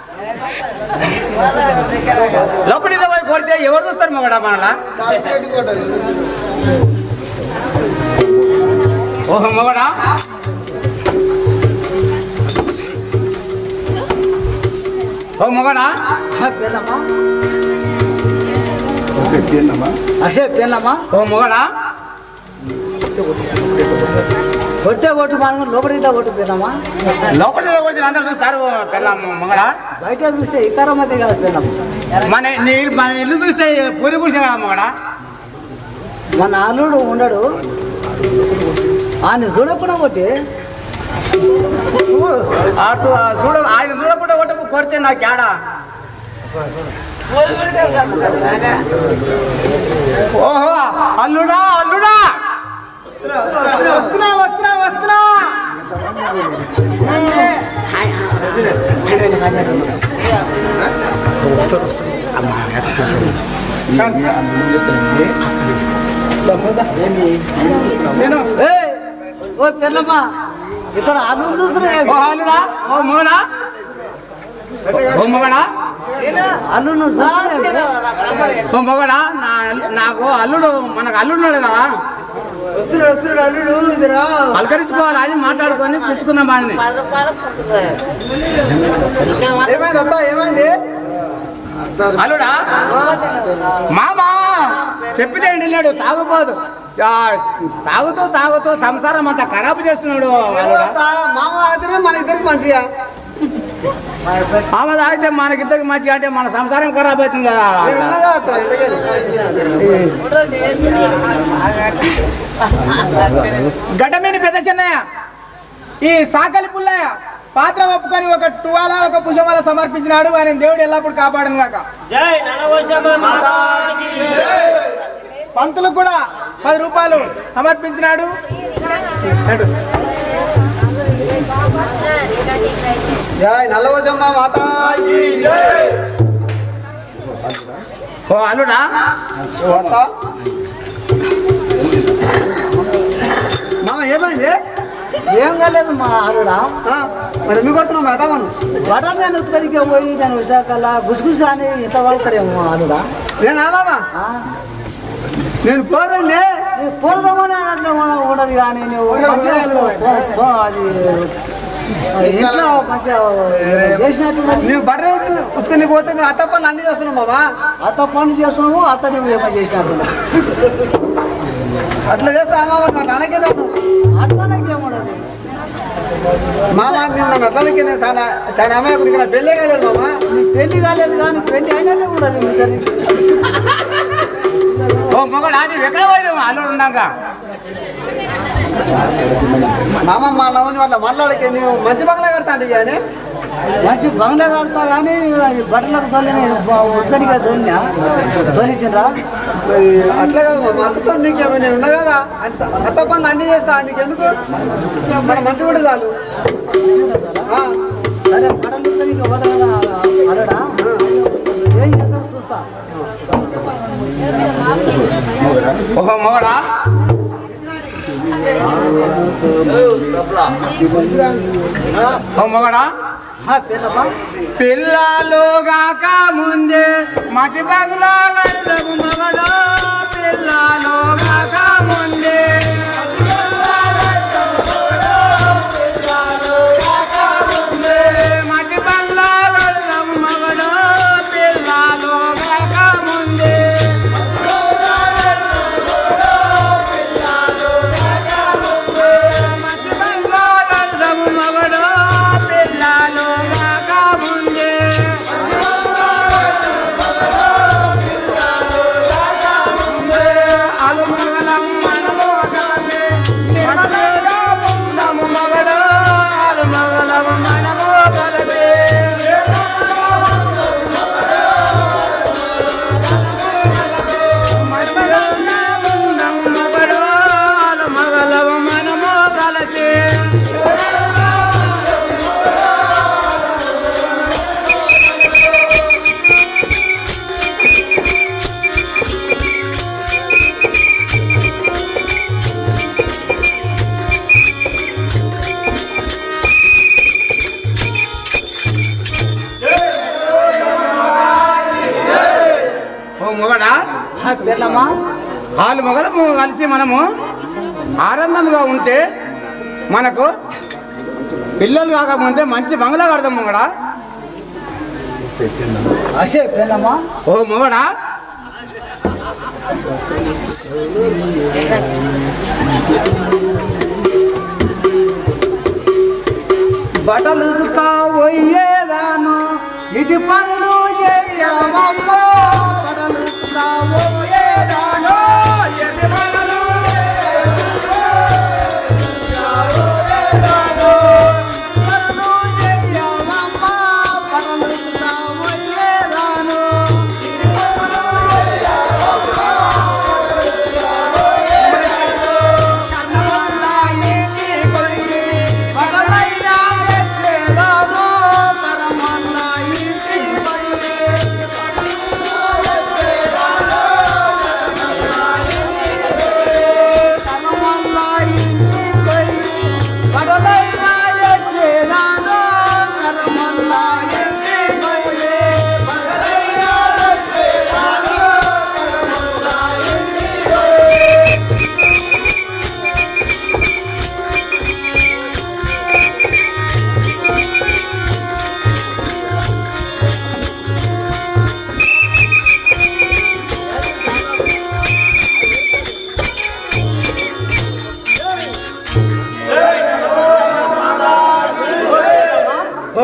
లోపలికి పోయి కొడితే ఎవరు చూస్తారు మొగడా మనలా ఓహో మొగడా ఓ మొగడా అసే పెళ్ళమ్మా ఓ మొగడా కొడితే కొట్టు మనం లోపలికి కొట్టు పిల్లమ్మా లోపలికి కొడితే అందరూ చూస్తారు పిల్లమ్మ మొగడా బయట చూస్తే ఇకారం అయితే కాదు పిల్లమ్మ మన ఇల్లు చూస్తే పూరి కూర్చే కదా మొగడా మన అల్లుడు ఉండడు ఆయన చూడకుండా కొట్టి ఆయన చూడకుండా కొడితే నాకు ఏడా ఓహో అల్లుడా అల్లుడా వస్తున్నా వస్తున్నా వస్తున్నా ఓ పెళ్ళమ్మా ఇక్కడ అల్లు చూస్తున్నా అల్లును మొగడా నాకు అల్లుడు మనకు అల్లుడున్నాడు కదా వస్తున్నాడు అల్లుడు ఇదిరా పలకరించుకోవాలి అని మాట్లాడుకొని పుచ్చుకుందాం బాగా ఏమైంది అల్లుడా మామా చెప్పితే వెళ్ళాడు తాగుపోదు తాగుతూ తాగుతూ సంసారం అంతా ఖరాబు చేస్తున్నాడు మామ అయితేనే మన ఇద్దరికి మంచిగా మామ తాగితే మనకిద్దరికి మంచిగా అంటే మన సంసారం ఖరాబ్ అవుతుంది కదా గడ్డమేని పెద్ద చెన్నయ్య ఈ సాకలి పుల్లయ్య పాత్ర ఒప్పుకొని ఒక టువాల ఒక పుష్పమాల సమర్పించినాడు ఆయన దేవుడు ఎల్లప్పుడు కాపాడను కాక పంతులకు కూడా 10 రూపాయలు సమర్పించినాడు. నల్లవశమ్మ మాతా ఓ అల్లుడా మామ ఏమైంది? ఏం కాలేదు మా అల్లుడా. మరి ఎందుకు కొడుతున్నావు మేతామను బటన్ నేను ఉత్కరికి పోయి నేను వచ్చాకల్లా గుసగుస అని ఇట్లా పడతారేమో అల్లుడా. నేనా బాబా నేను పోరండి పోదామని అట్లా ఉండదు కానీ నువ్వు అది ఇంట్లో మంచిగా చేసినట్టు నువ్వు బట్టలు ఉత్తుని పోతే నువ్వు అత్త పనులు అన్ని చేస్తున్నావు బాబా. అత్త పనులు చేస్తున్నావు అత్త నువ్వు ఏమో చేసినట్టు అట్లా చేస్తా మామ నాన్నకే అట్లానేకేముండదు మామ నన్ను అట్లకే చాలా చాలా అమ్మాయి గురించి నా పెళ్ళే కాలేదు మామ. నీ పెళ్లి కాలేదు కానీ పెళ్లి అయినా కూడా ఓ మొగడా నీవు ఎక్కడ పోయినావు అల్లుడు ఉన్నాక మామ మా నవ్వుని వాళ్ళ మాట్లాడకే నువ్వు మంచి బంగ్లా కడతాండి కానీ మంచి బంగ్లా కడతా కానీ బట్టలకు తోలిన ఉత్తరిగా తోలించరా అట్లా కాదు మా అత్తతో నీకేమైనా ఉన్నా కదా అత్త పనులు అన్నీ చేస్తా నీకెందుకు మన మంచి కూడా చాలు. సరే బట్టలు ఉత్తరికి పోదా కదా అలడా ఏం చేస్తారు చూస్తా. ఓహో మొగడా ఓ మొగడా పిల్లలు గాక ముందే మంచి బంగ్లా కడతాము మగడా పిల్లలు గాక ముందే మంచి బంగ్లా కడతాము మగడా పిల్లలు గాక ముందే మంచి బంగ్లా కడతాము మగడా పిల్లలు గాక ముందే అలుమగలం మనము గలమే నిర్మలంగా ఉండము మగడా అలుమగలం మనము గలమే మనమలంగా ఉండము మగడా అలుమగలం మనము గలతే ఓ మొగడా పెళ్ళమ్మా వాళ్ళు మొగలము కలిసి మనము ఆనందంగా ఉంటే మనకు పిల్లలు కాకముందే మంచి బంగ్లా కడదాం మొగడా. అసే పెళ్ళమ్మా ఓ మొగడా బట్టలు ఉతుకోయేదాను ఇటు పనులు చేయమమ్మో బట్టలు ఉతుకోయేదాను ఇటు పనులు పనులు చేయమమ్మో బట్టలు ఉతుకోయేదాను పరమల్లా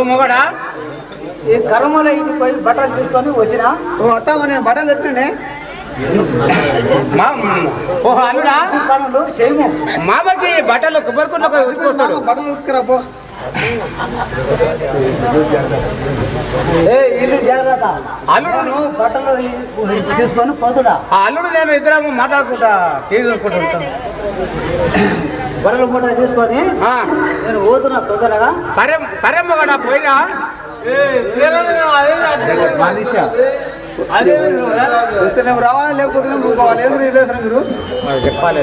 మొగడా ఈ కర్మలో ఇది పోయి బట్టలు తీసుకొని వచ్చిన వస్తామా నేను బట్టలు తెచ్చినే ఓహో అల్లుడా పనులు చేయము మామకి బట్టలు కొబ్బరికుండ ఉతుకొస్తాడు బట్టలు ఉతుకురా పో ఇల్లు జాగ్రత్త అల్లుడు బట్టలు తీసుకొని పోతుడా అల్లుడు నేను ఇద్దరం మాట్లాడుకుంటా టీవీ చూసుకుంటా బట్టలు మూట తీసుకొని నేను పోతున్నా తొందరగా సరే సరే మొగడా పోయినా రావాలి లేకపోతే మీరు చెప్పాలి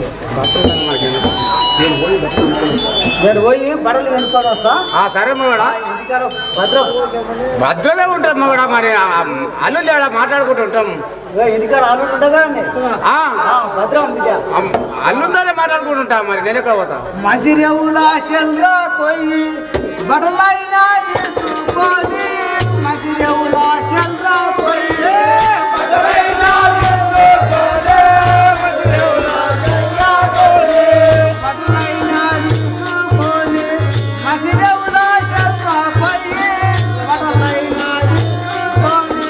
నేను పోయి బట్టలు వెనుకొని వస్తా సరే మొగడా ఇంటికాడ భద్రం భద్రమే ఉంటాం మొగడా మరి అల్లుడు మాట్లాడుకుంటూ ఉంటాం ఇంటికాడ అల్లుడు ఉంటా కదండి భద్రం అల్లుందరే మాట్లాడుకుంటూ ఉంటాం మరి నేను ఎక్కడ పోతా మజిరేవుల శల్రా పోయి బట్టలైనా తీసుకొని మజిరేవుల శల్రా పోయి బట్టలైనా తీసుకొని మజిరేవుల శల్రా పోయి బట్టలైనా తీసుకొని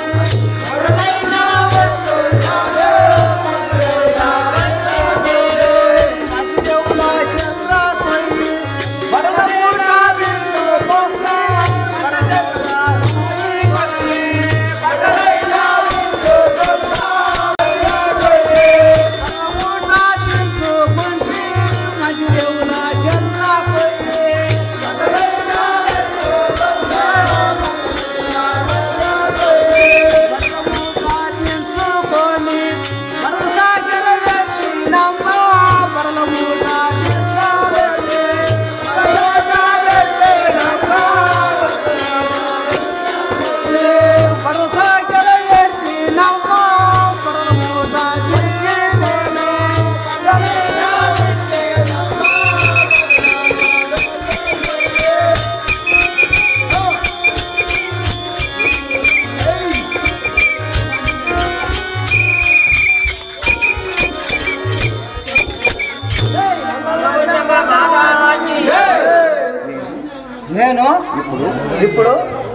నేను ఇప్పుడు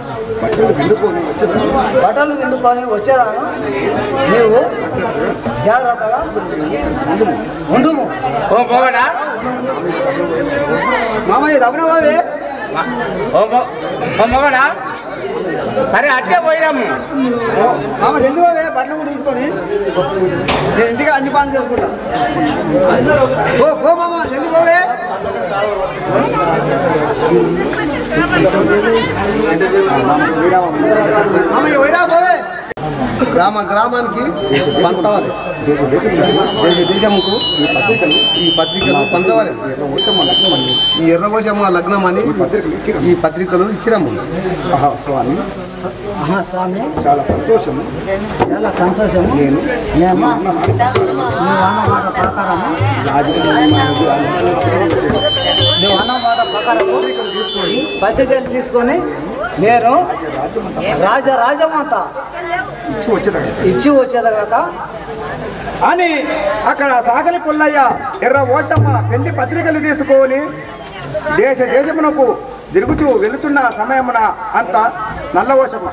బట్టలు విండుకొని వచ్చేదాను నీవు జాగ్రత్తగా ఉండుము మామయ్య రమణవాదే మొగడా సరే అట్టే పోయినాము మామ ఎందుకు బట్టలు కూడా తీసుకొని నేను ఇంటికి అన్ని పనులు చేసుకుంటా మామ ఎందుకు పోవే మామయ్య పోయినా పోవే గ్రామానికి పంచవాలి దేశముకు ఈ పత్రికలు పంచవాలి ఈ ఎర్రకోశమ్మ లగ్నం అని ఈ పత్రికలు ఇచ్చిరాము స్వామి చాలా సంతోషము నేను అన్న మాట ప్రకారము నువ్వు అన్న మాట ప్రకారము పత్రికలు తీసుకొని నేను రాజమాత ఇచ్చి వచ్చేదాకా అని అక్కడ సాగలి పుల్లయ్య ఎర్ర ఓషమ్మ పెళ్లి పత్రికలు తీసుకొని దేశమునకు తిరుగుతూ వెళుతున్న సమయమున అంత నల్ల ఓషమ్మ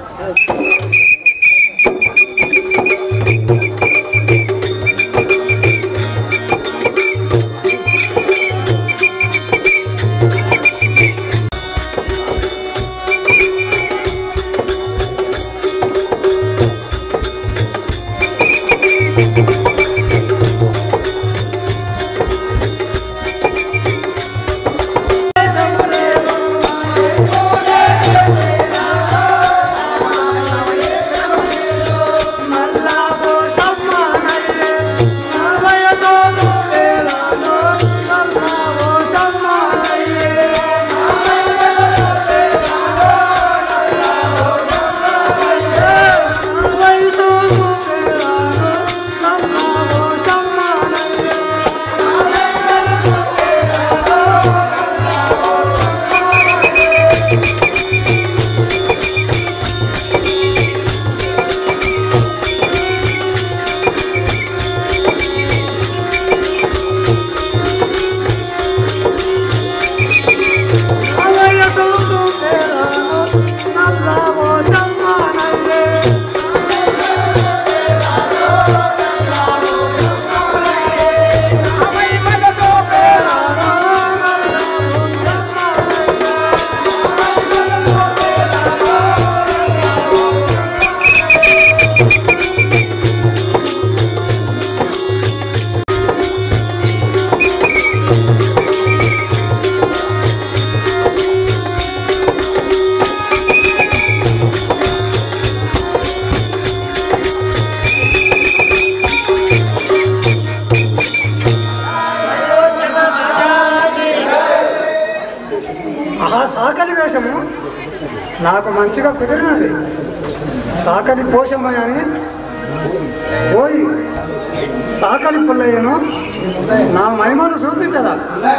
ఆ సాకలి వేషము నాకు మంచిగా కుదిరినది. సాకలి పోషమయ్య అని పోయి సాకలి పుల్లయ్యను నా మహిమను చూపించదా.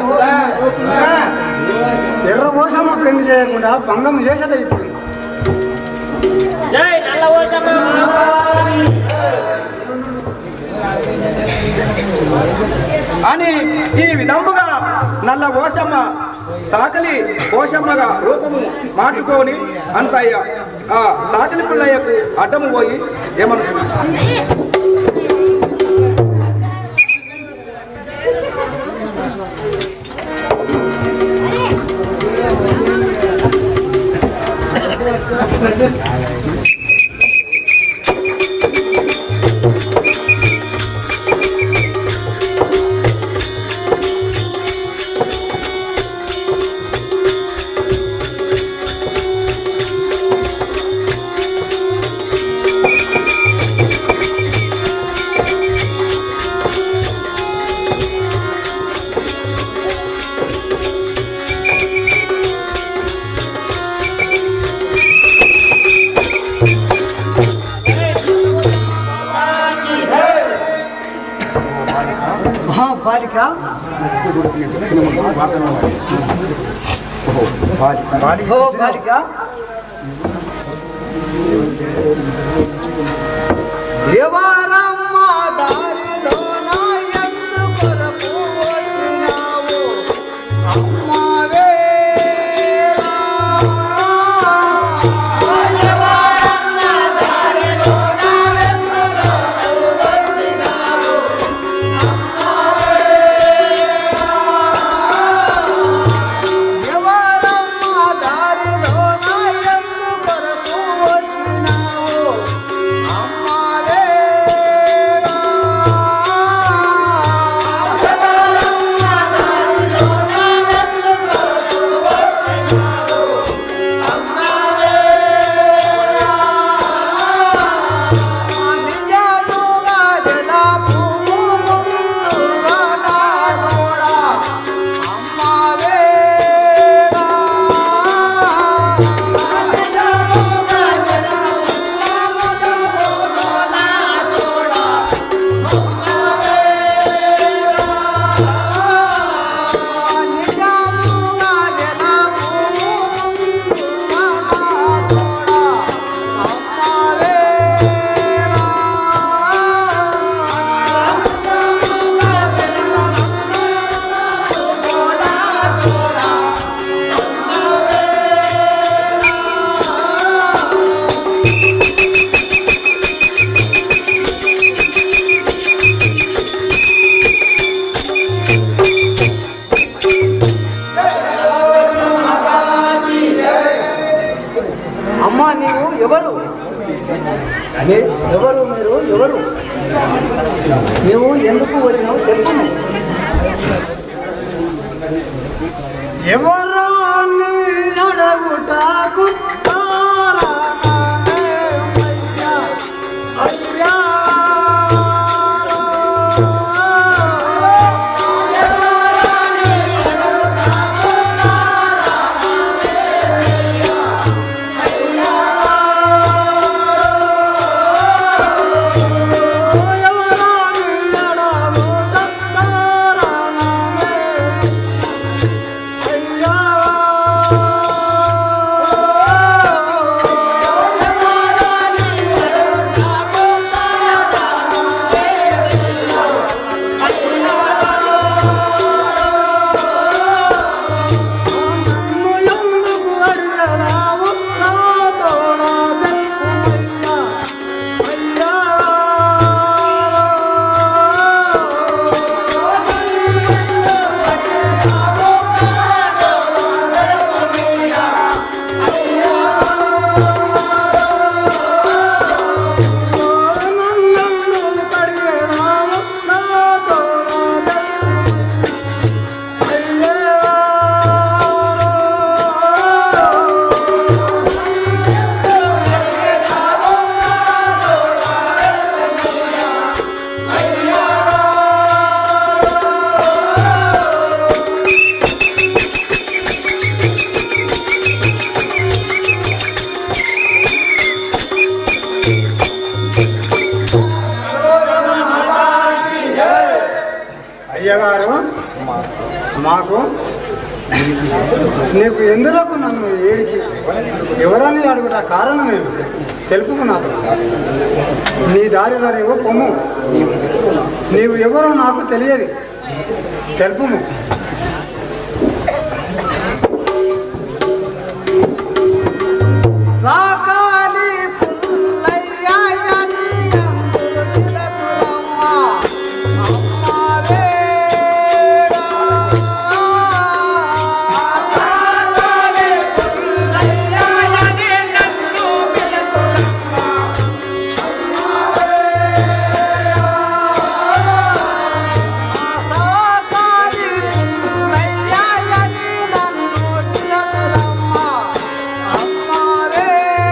ఎర్ర పోషమ్మ పెళ్లి చేయకుండా భంగం చేసేది ఇప్పుడు. అని ఈ విధముగా నల్ల ఓషమ్మ సాకలి పోషమ్మగా రూపము మార్చుకొని అంతయ్య ఆ సాకలి పుల్లయ్యకు అడ్డము పోయి ఏమనుకున్నా, బాలిక ఎవరమ్మ దారిలోన ఎందుకొరకు వచ్చినావు అమ్మవే ఎవరు మీరు ఎవరు నువ్వు ఎందుకు వచ్చినావు తెలుసు ఎవరో అడగుటాకు అయ్యా అయ్యా నీకు ఎందులకు నన్ను ఏడికి ఎవరని అడుగుట కారణమేమి తెలుపుకు నాకు. నీ దారిలో నీవు పొమ్ము. నీవు ఎవరో నాకు తెలియదు, తెలుపుము. సాకాలి పుల్లయ్యాయని అందురు తిరతురమ్మ అమ్మవే సాకాలి పుల్లయ్యాయని నన్ను పిలుతురమ్మ అమ్మవే సాకాలి పుల్లయ్యాయని నన్ను పిలుతురమ్మ అమ్మవే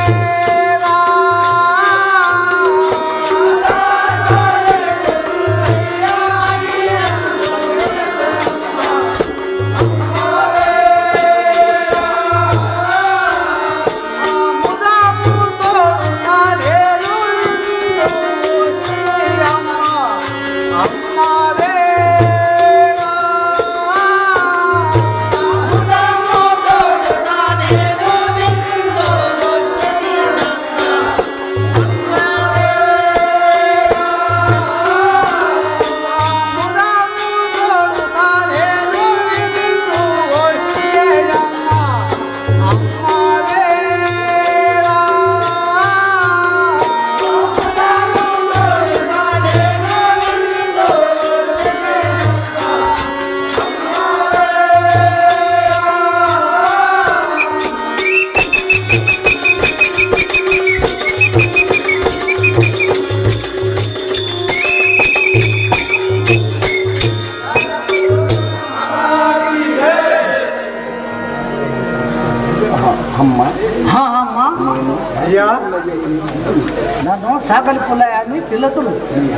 అయ్యా, నన్ను సాకలి పుల్లయ్యని పిల్లతులు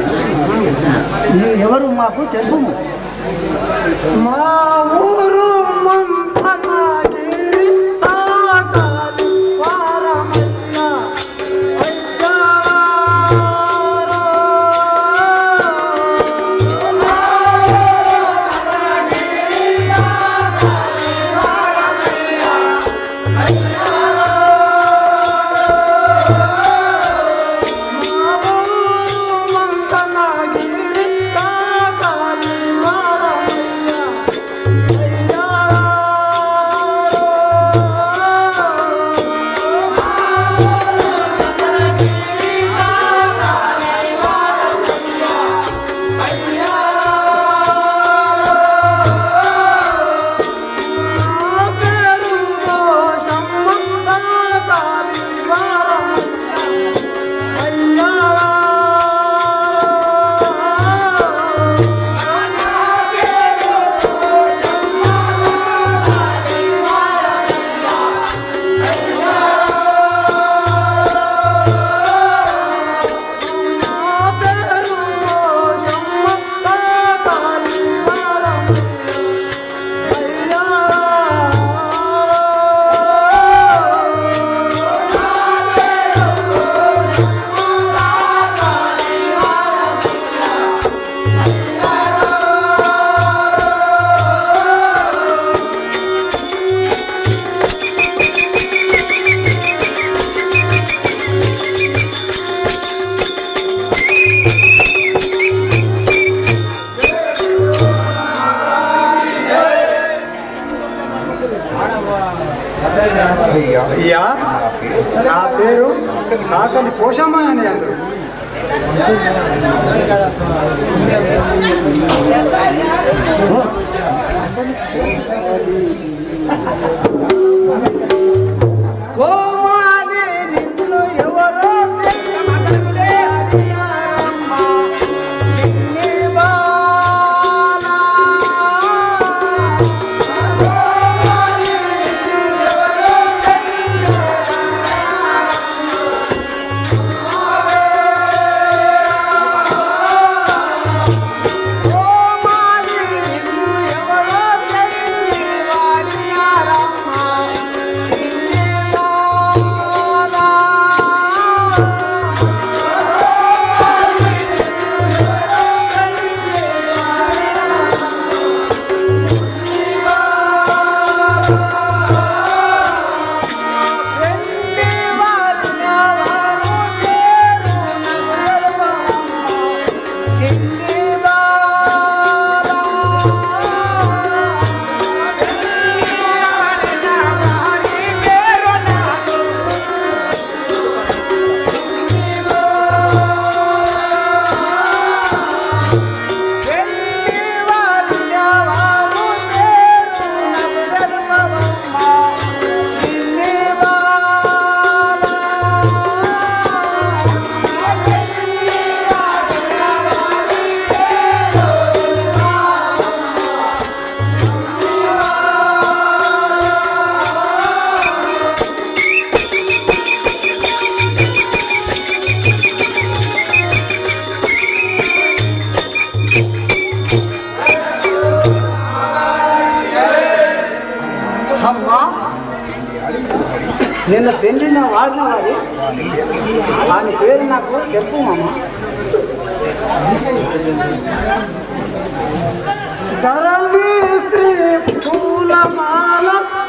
ఎవరు మాకు తెలుపు. మా ఊరు మంతనగిరి సాకాలి వారమయ్య అయ్యా. మంతనగిరి సాకాలి వారమయ్య అయ్యా. నా పేరు పోషమ్మ సాకాలి వారమయ్య అయ్యా. నా పేరు పోషమ్మ సాకాలి వారమయ్య అయ్యా. అయ్యా, నా పేరు కాకలి పోషమ్మ అని అందరు. కోమాలి నిన్ను ఎవరో పెళ్ళి అడిగారమ్మ సిన్ని బాల. కోమాలి నిన్ను ఎవరో పెళ్ళి కోమాలి నిన్ను ఎవరో పెళ్ళి వాడినారమ్మ సిన్ని బాల. నిన్న పెళ్ళిన వాడిన వాడి ఆయన పేరు నాకు చెప్పు మామ. ధరణి స్త్రీ పూలమాల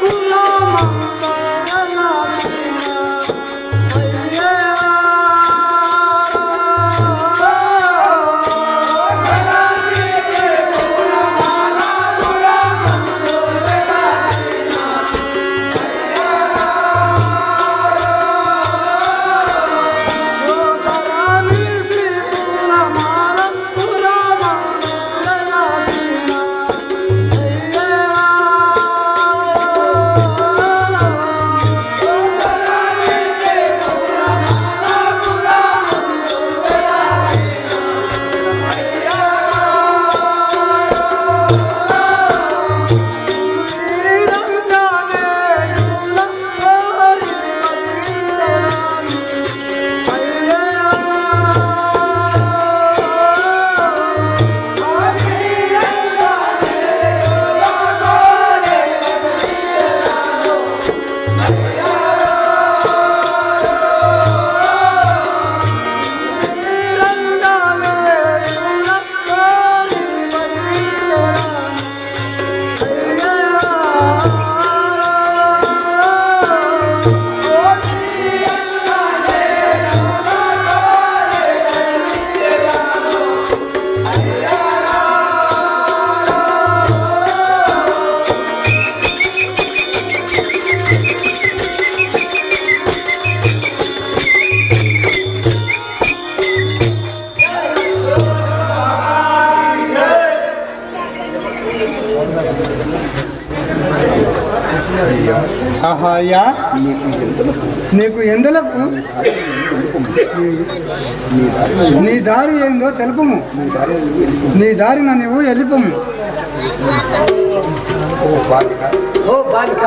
అయ్యా నీకు ఎందులకు నీ దారి ఏందో తెలుపుము. నీ దారిన నువ్వు వెళ్ళిపోము. ఓ బాలిక,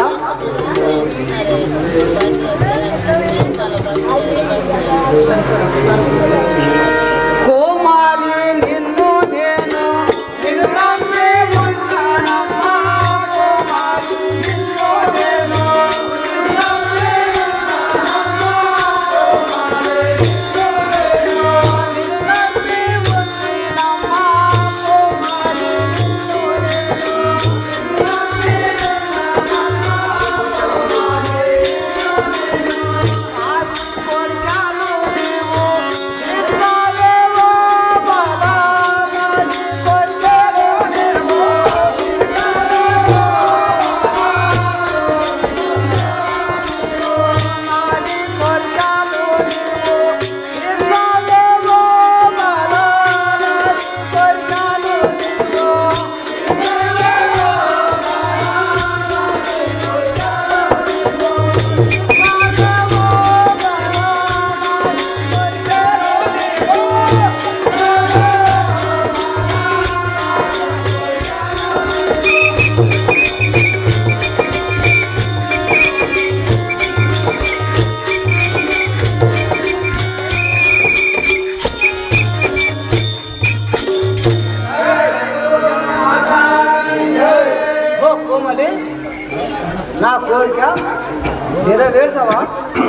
కోమాలి నిన్ను నేను నిన్ను నమ్మి ఉన్నానమ్మా. కోమాలి నిన్ను నేను నా కోరిక నెరవేర్చవా?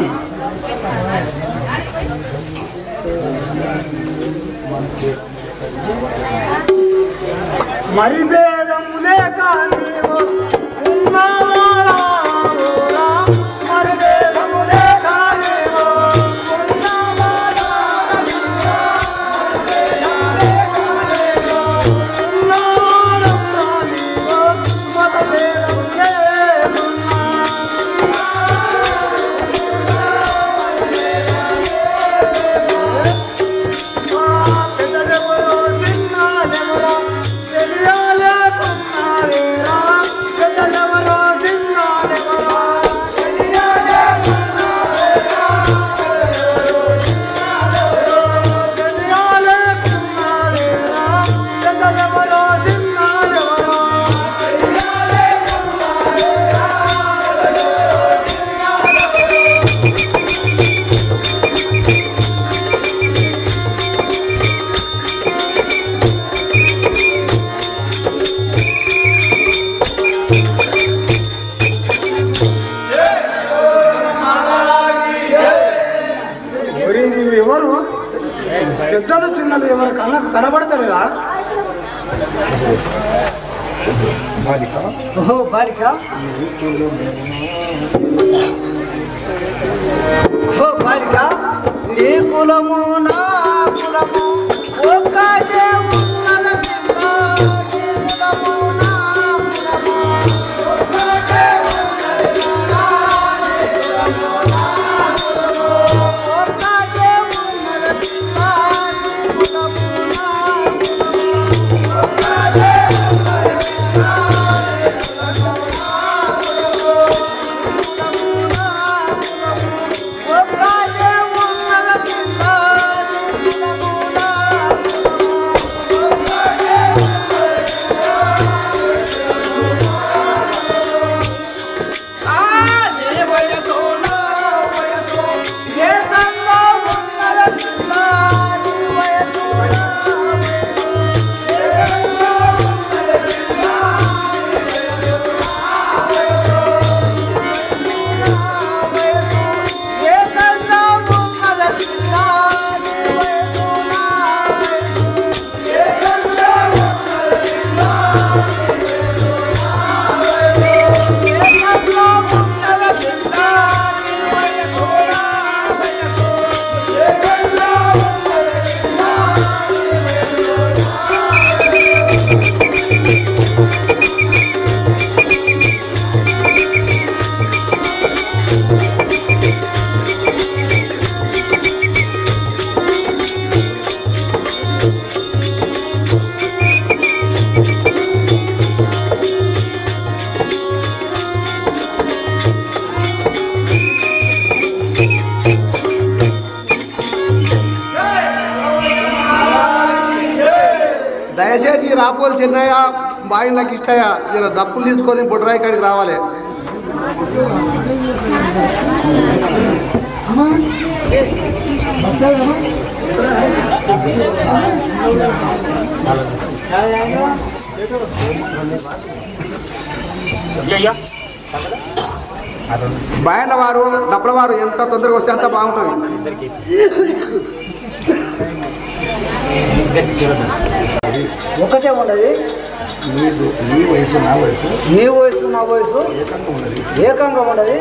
మరి భేదములే కానీ ఉన్నవాడా మరి భేదములే కానీ తెలియాలే కొన్నావేరా పెద్దలు చిన్నలు ఎవరు కళ్ళకు కనబడతలేదా? ఓహో బాలిక, ఓ బాలిక, నీ కులము నా కులము ఒక్కటే ఉన్నద పిల్ల, నీ కులము నా కులము ఒక్కటే ఉన్నద పిల్ల, నీ కులము నా కులము ఒక్కటే ఉన్నద పిల్ల, నీ కులము నా కులము ఒక్కటే దయచేసి రాపోలు చిన్నయ్య బాయి నాకు ఇష్టయ్య జర డప్పులు తీసుకొని బొడ్రాయి కాడికి రావాలి. బాయల వారు డబ్బల వారు ఎంత తొందరగా వస్తే అంత బాగుంటుంది. ఒకటే ఉండదు. నీ వయసు నా వయసు, నీ వయసు నా వయసు ఏకంగా ఉండదు.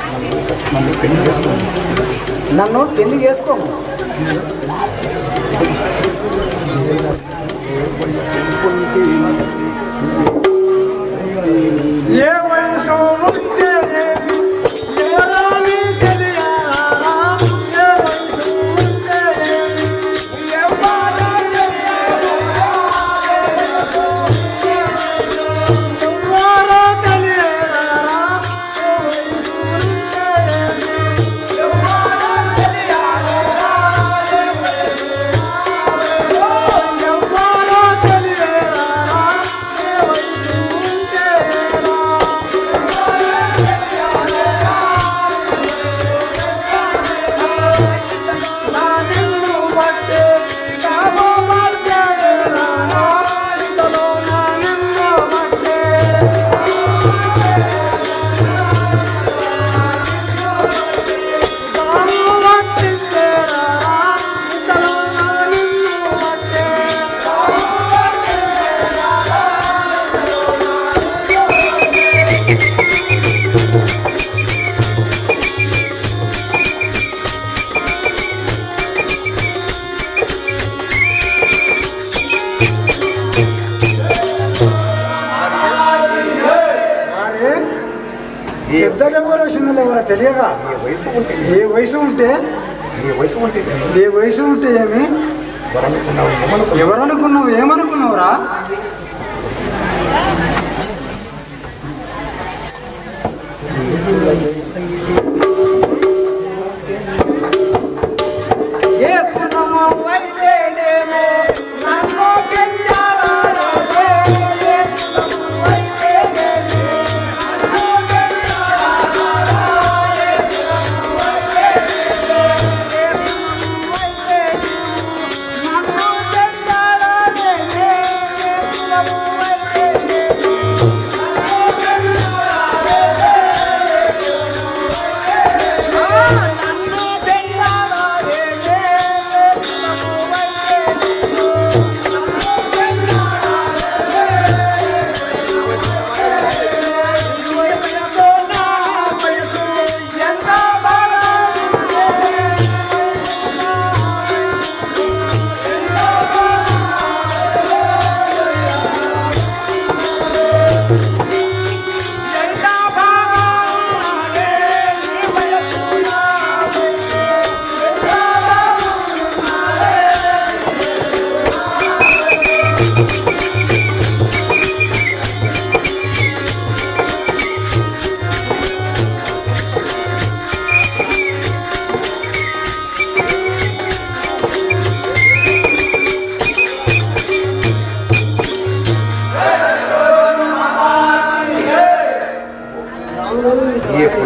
నన్ను పెళ్లి చేసుకోము. ఏ వయసు ఉంటే ఎవరాని తెలియాలా? ఏ వయసు ఉంటే ఎవరాని తెలియాలా? ఎవరో తెలియాలా? ఏ వయసు ఉంటే ఎవరో తెలియాలా? ఏ వయసు ఎవరో తెలియాలా? ఏ వయసు ఉంటే పెద్దలు ఎవరో చిన్నలు ఎవరో తెలియగా ఏ వయసు ఉంటే ఏమి ఎవరనుకున్నావు? ఏమనుకున్నావురా? ఏ కులము అయితేనేమో నన్ను పెంచాలా? ఏ కులము అయితేనేమో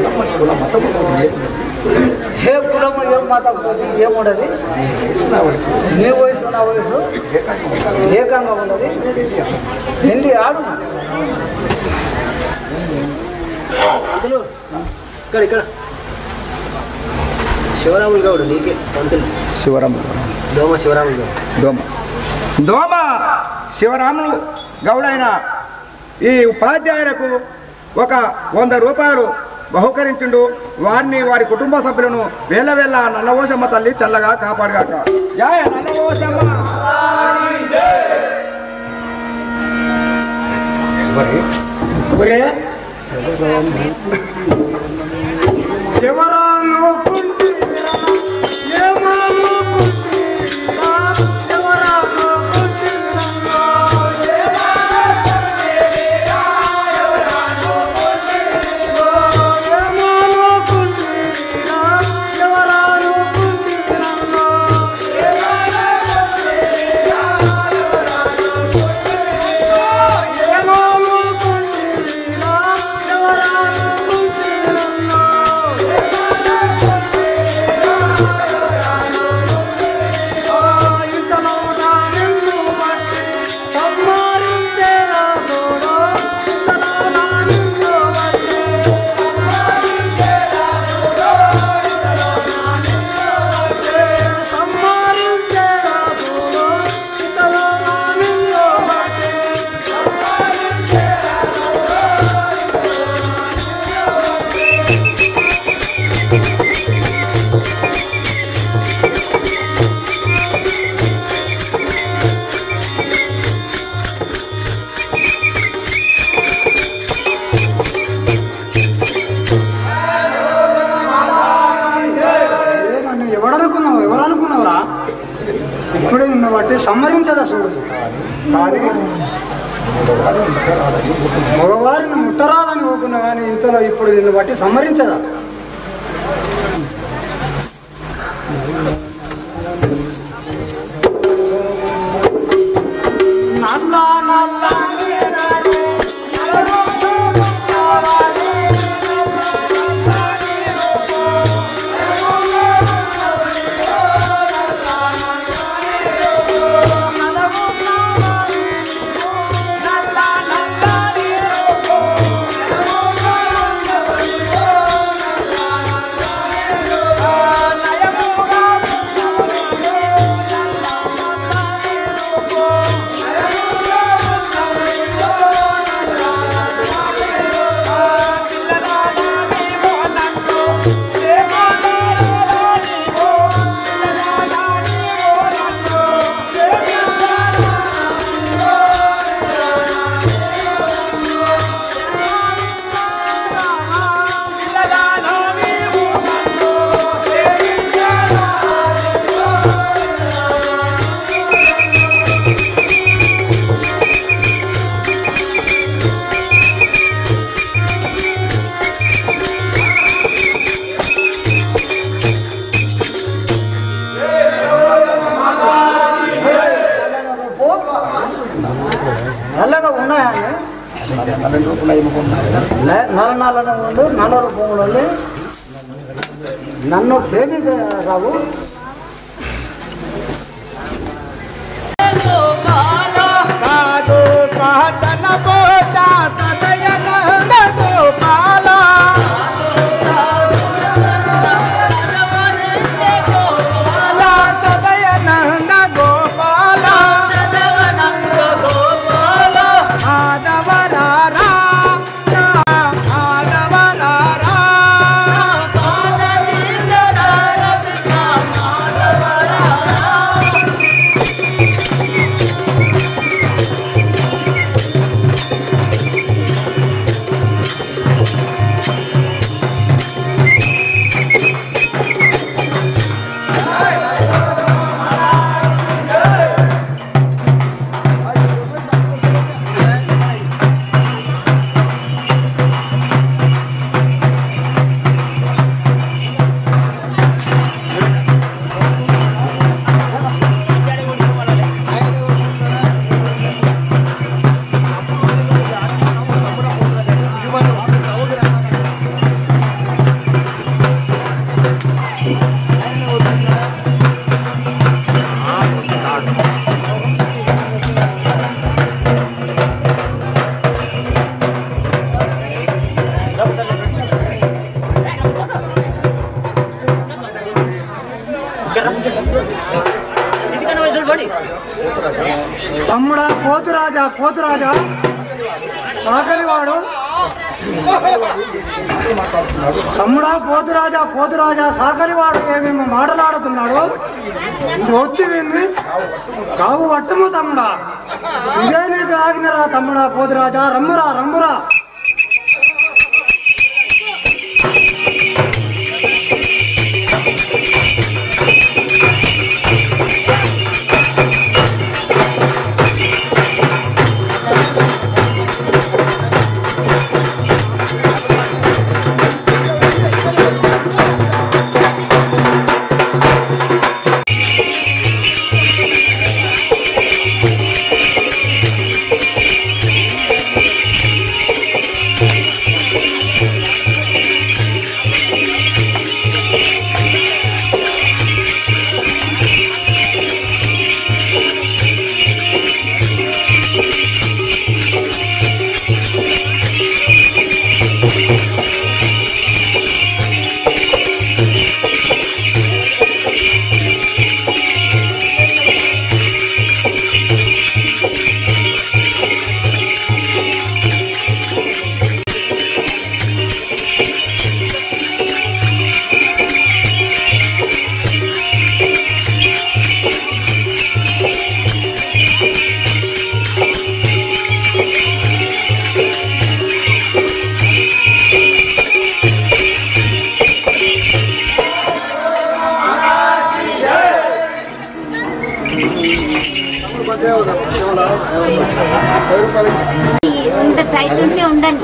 ఏ కులము ఏం మతం ఏముండదు, నీ వయసు నా వయసు ఏకంగా ఉన్నది. వెళ్ళి ఆడు. ఇక్కడ ఇక్కడ శివరాములు గౌడు నీకే పంతులు. శివరాములు దోమ శివరాములు గౌడు. దోమ శివరాములు గౌడైన ఈ ఉపాధ్యాయులకు ఒక 100 రూపాయలు బహుకరించుండు. వారిని వారి కుటుంబ సభ్యులను వేళ్ళ వేళ్ళ నల్లవోసమ్మ తల్లి చల్లగా కాపాడుగాక. జయ నల్లవోసమ్మ. ఎవరాను కుంటిరా ఏమాను కుంటిరా ఎవరాను కుంటిరా ఏమాను కుంటిరా ఎవరాను కుంటిరా ఎవరనుకున్నావురా? ఇప్పుడే నిన్న బట్టి సమ్మరించదా చూడు. కానీ మగవారిని ముట్టరాదని ఊకున్నా కానీ ఇంతలో ఇప్పుడు నిన్ను బట్టి సమ్మరించదా? నల్లా నల్లా నల్లగా ఉన్నాయని నల్ల ఉండు నల్ల రూపంలో నన్ను ప్రేమించే రావు. Mama. తమ్ముడా పోతురాజా ఆకలివాడు తమ్ముడా పోతురాజా సాకలివాడు ఏమేమో మాటలాడుతున్నాడు. వచ్చి విని కావు పట్టము తమ్ముడా. ఇదే నీకు ఆగినరా తమ్ముడా పోతురాజా. రమ్మురా ఉండండి.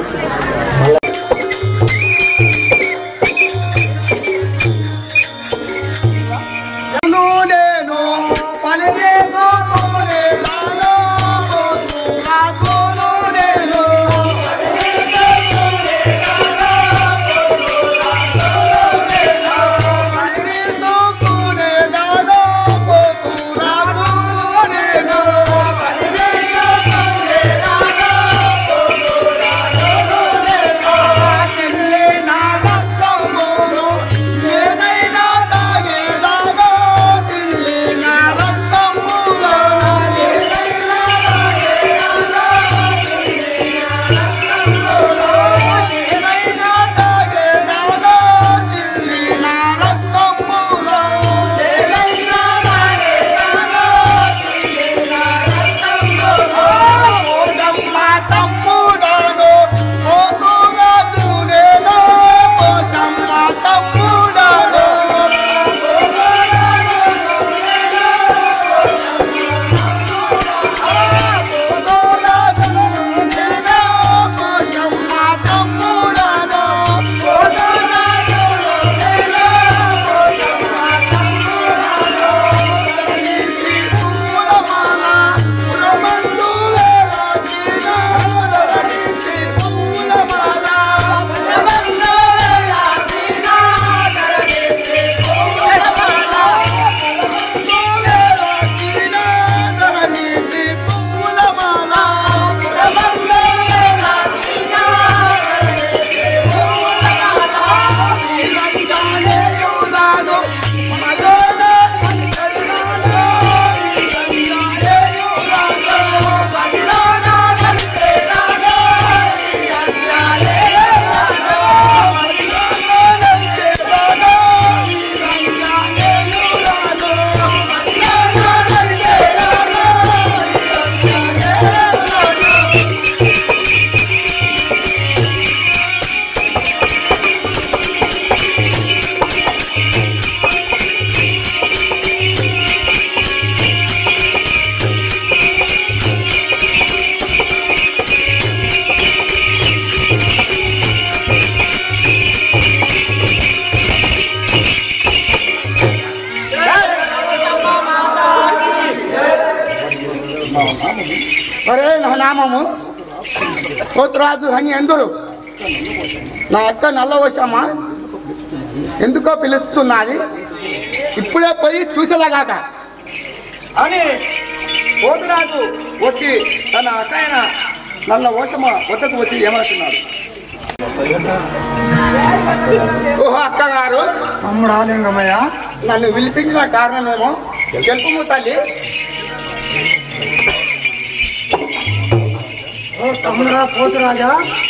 అరే నా నామము పోతురాజు అని ఎందురు నా యొక్క నల్లవశమా ఎందుకో పిలుస్తున్నది ఇప్పుడే పోయి చూసేలాగాక అని పోతురాజు వచ్చి తన అక్కయ్య నల్ల ఓషమ వద్దకు వచ్చి ఏమంటున్నాడు. ఓహో అక్కగారు, తమ్ముడా లింగమయ్య, నన్ను పిలిపించిన కారణమేమో తెలుపు తల్లి. తమ్ముడా పోతురాజా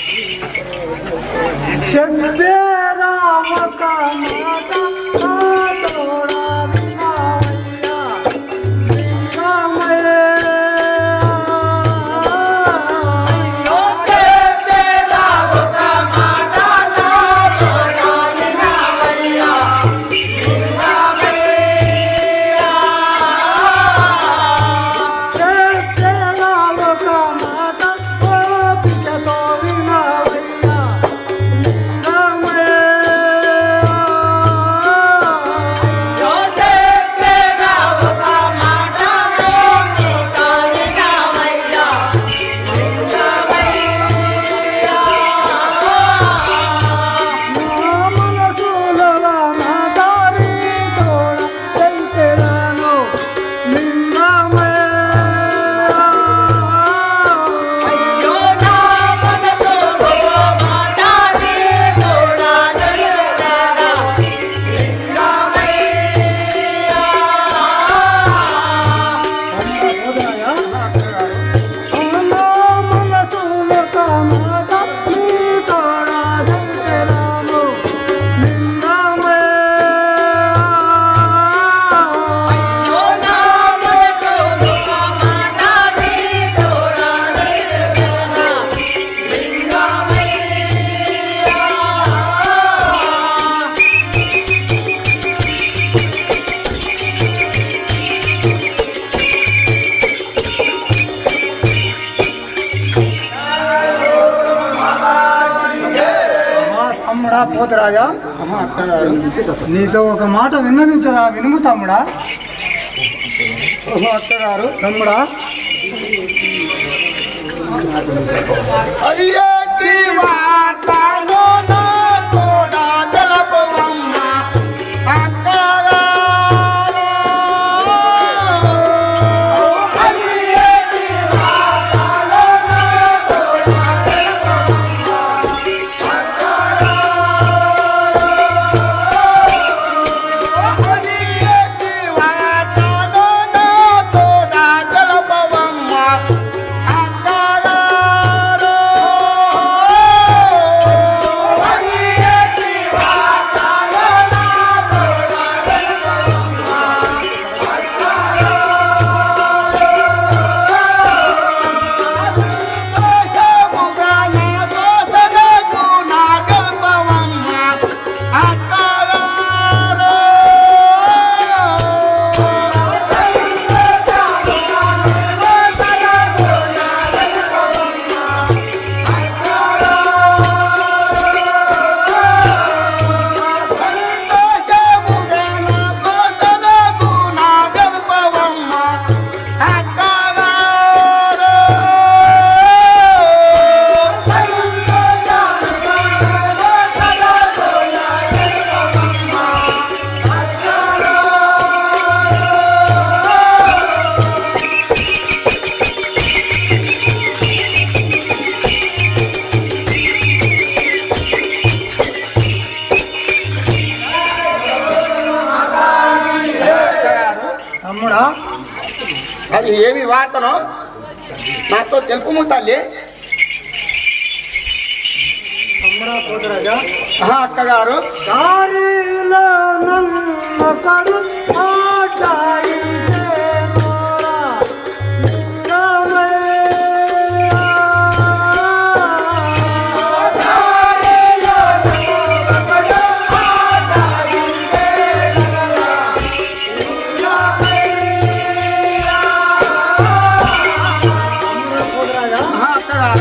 చెప్పేదా ఒక మాట తోడా విన్నావయ్యా లింగమయ్య. పోతురాజా నీతో ఒక మాట విన్నవించదా వినుము తమ్ముడా. అత్తగారు తమ్ముడా అయ్యేటి వార్తను తోడా తెలపవమ్మ అక్కగారు. అయ్యేటి వార్తను తోడా తెలపవమ్మ అక్కగారు. అయ్యేటి వార్తను తోడా తెలపవమ్మ అక్కగారు. తమ్ముడా అది ఏమి వార్తనో నాతో తెలుపుము తల్లి. తమ్ముడా పోతురాజా అక్కగారు దారిలో నన్ను కడు ఆటాయించే నోరా లింగమయ్య.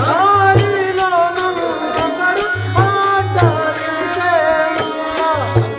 దారిలో నన్ను కడు ఆటాయించే నోరా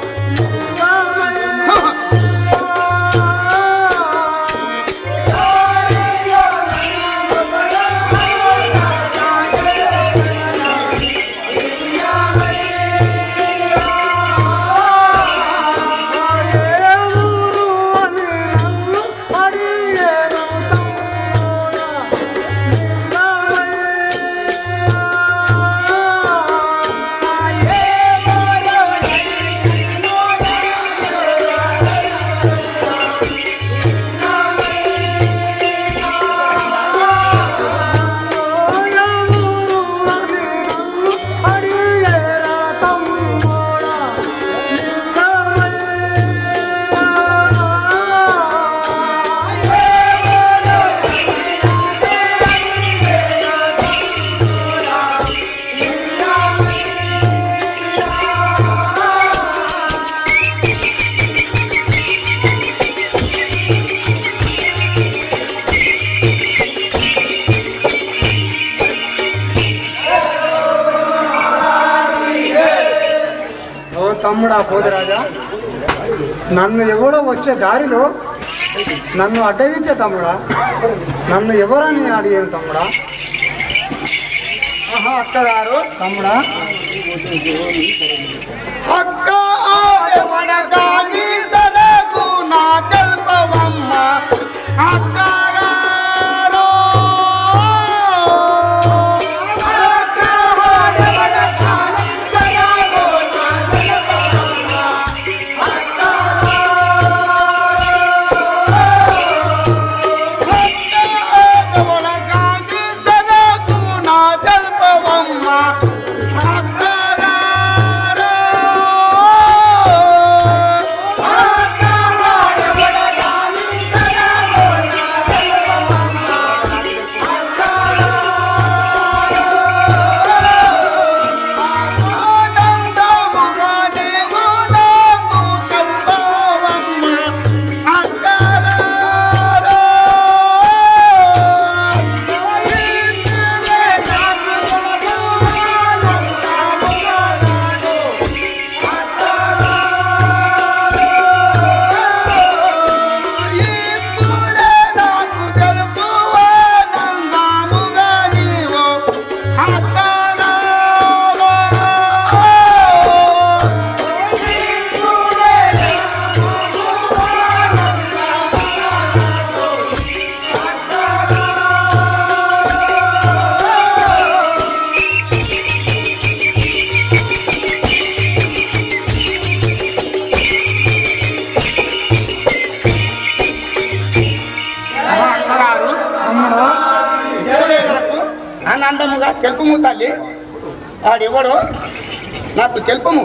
తమ్ముడా పోతురాజా, నన్ను ఎవడో వచ్చే దారిలో నన్ను అడ్డగించే తమ్ముడా, నన్ను ఎవరని అడిగాను తమ్ముడా. అక్కగారు తమ్ముడా, అక్క సదకు నా కల్పవమ్మ అక్కగారు ఆనందముగా తెలుపుము తల్లి, వాడెవడో నాకు తెలుపుము.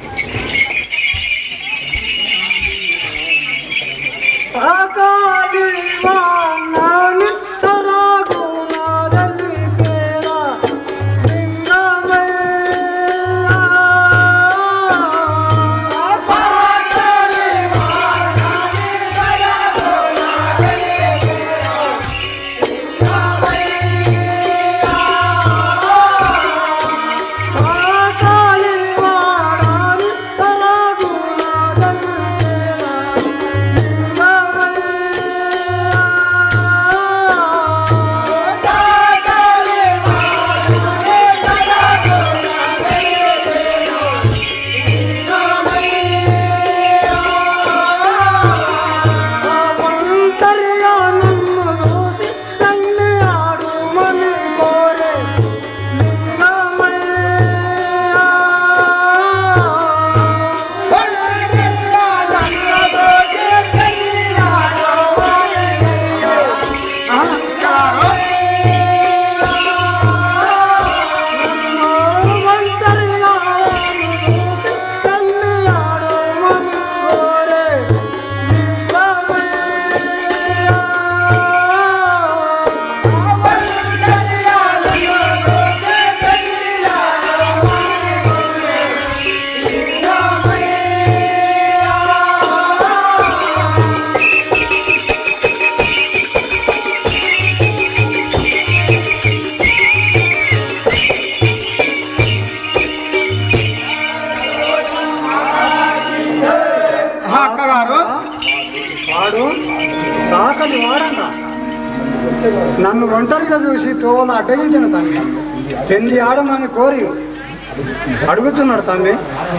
నన్ను ఒంటరిగా చూసి తోవలు అడ్డగించిన తమ్మి, పెళ్లి ఆడమని కోరి అడుగుతున్నాడు తమ్మి.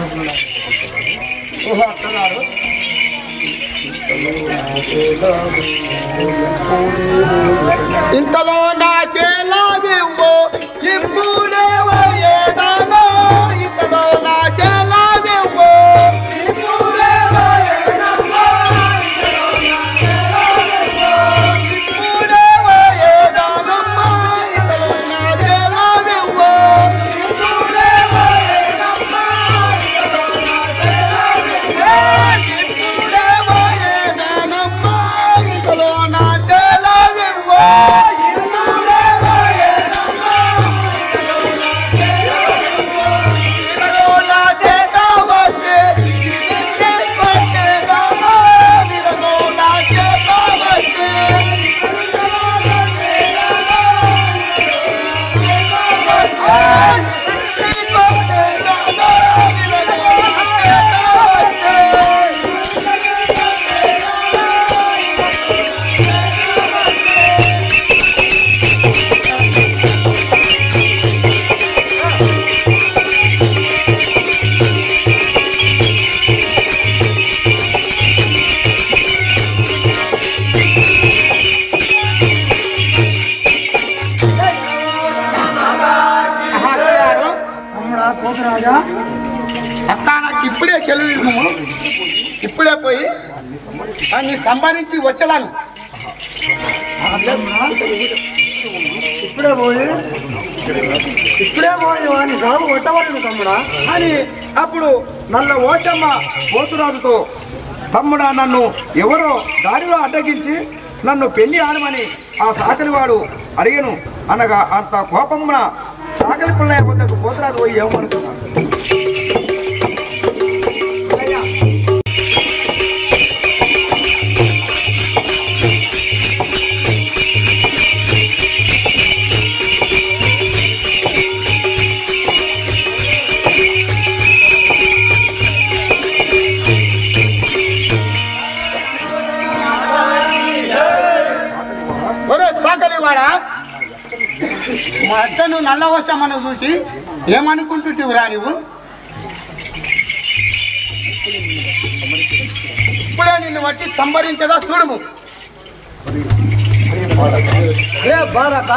ఇంతలో నా చేలావివ్వు ఇప్పుడే ఏదానో, ఇంతలో నా చేలావివ్వు Yeah. సెలవు ఇప్పుడే పోయి దాన్ని సంపాదించి వచ్చేదాన్ని. ఇప్పుడే పోయి వాడిని గాబు కొట్టవాడు తమ్ముడా అని అప్పుడు నల్ల ఓచమ్మ పోతురాజుతో, తమ్ముడా నన్ను ఎవరో దారిలో అడ్డగించి నన్ను పెళ్లి ఆడమని ఆ సాకలివాడు అడిగను అనగా అంత కోపమున సాకలి పుల్లయ్య వద్దకు పోతురాజు పోయి ఏమనుకున్నాను. సాకలివాడా, మా అద్దను నల్ల వర్షమని చూసి ఏమనుకుంటుంటివిరా నువ్వు? ఇప్పుడే నిన్ను బట్టి సంబరించదా చూడము. భారత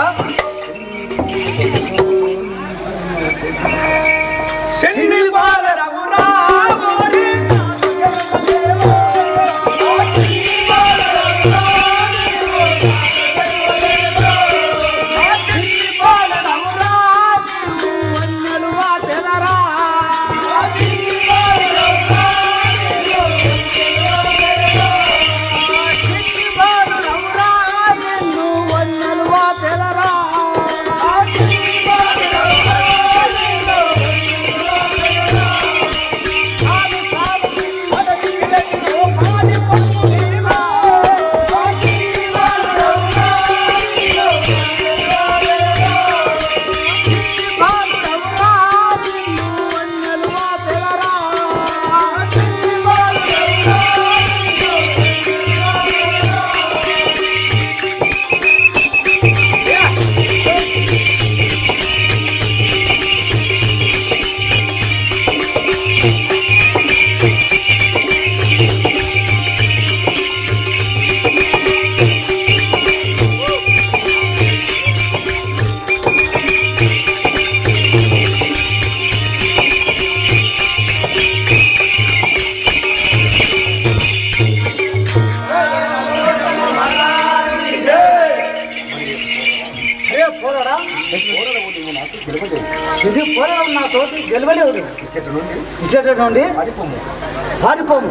ఇది పోరాడు నా తోటి గెలవలేవు. ఇచ్చట నుండి పారిపోము,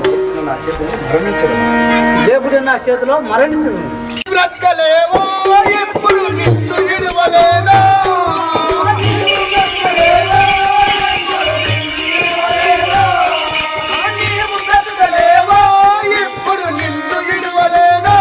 లేకుంటే నా చేతిలో మరణించదు. బ్రతకలేవో ఎప్పుడు నిన్ను విడువలేదా, బ్రతకలేవో ఎప్పుడు నిన్ను విడువలేదా,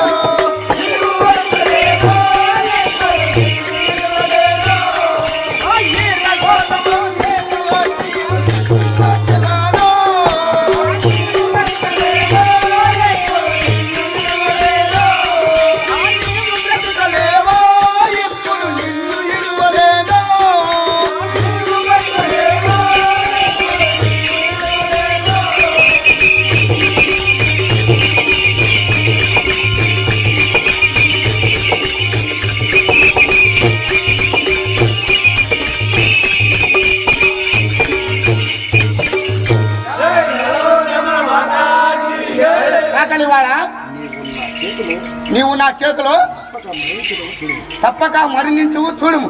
నీవు నా చేతిలో తప్పక మరణించు చూడుము.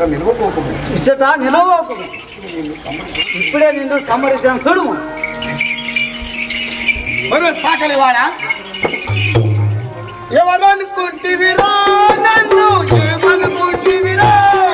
నిలవకోకము ఇచ్చట నిలవకు ఇప్పుడే నిన్ను సంహరించాను చూడుము. సాకలివాడా ఎవరు అనుకుంటివిరా నన్ను ఏమనుకుంటివిరా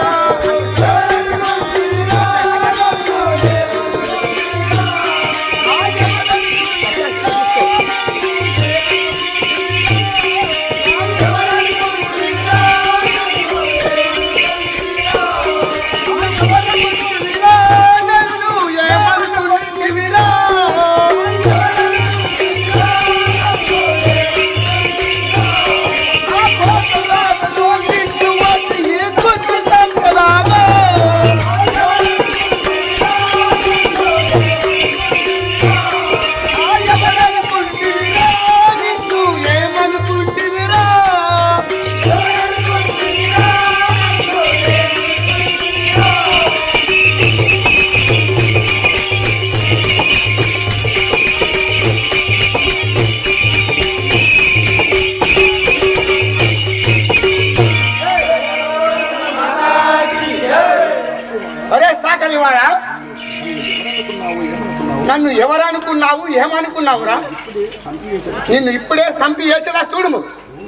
నన్ను ఎవరనుకున్నావు ఏమనుకున్నావురా నిన్ను ఇప్పుడే సంపి చేసేదా చూడుము.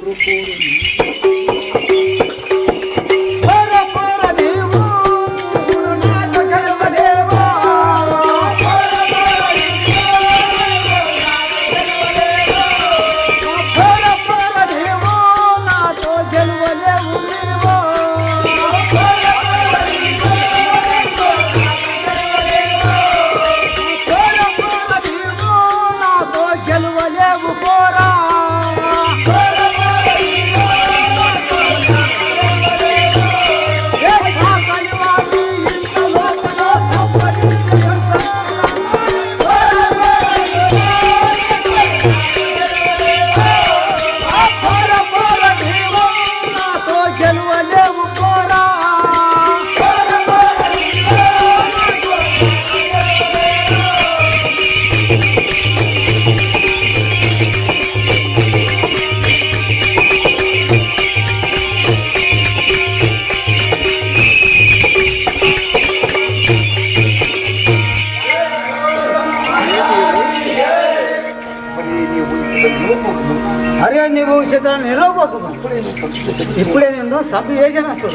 అరే నీవు ఇచ్చట నిలవకు ఇప్పుడే నిన్ను సంపి చేసిన చూడు.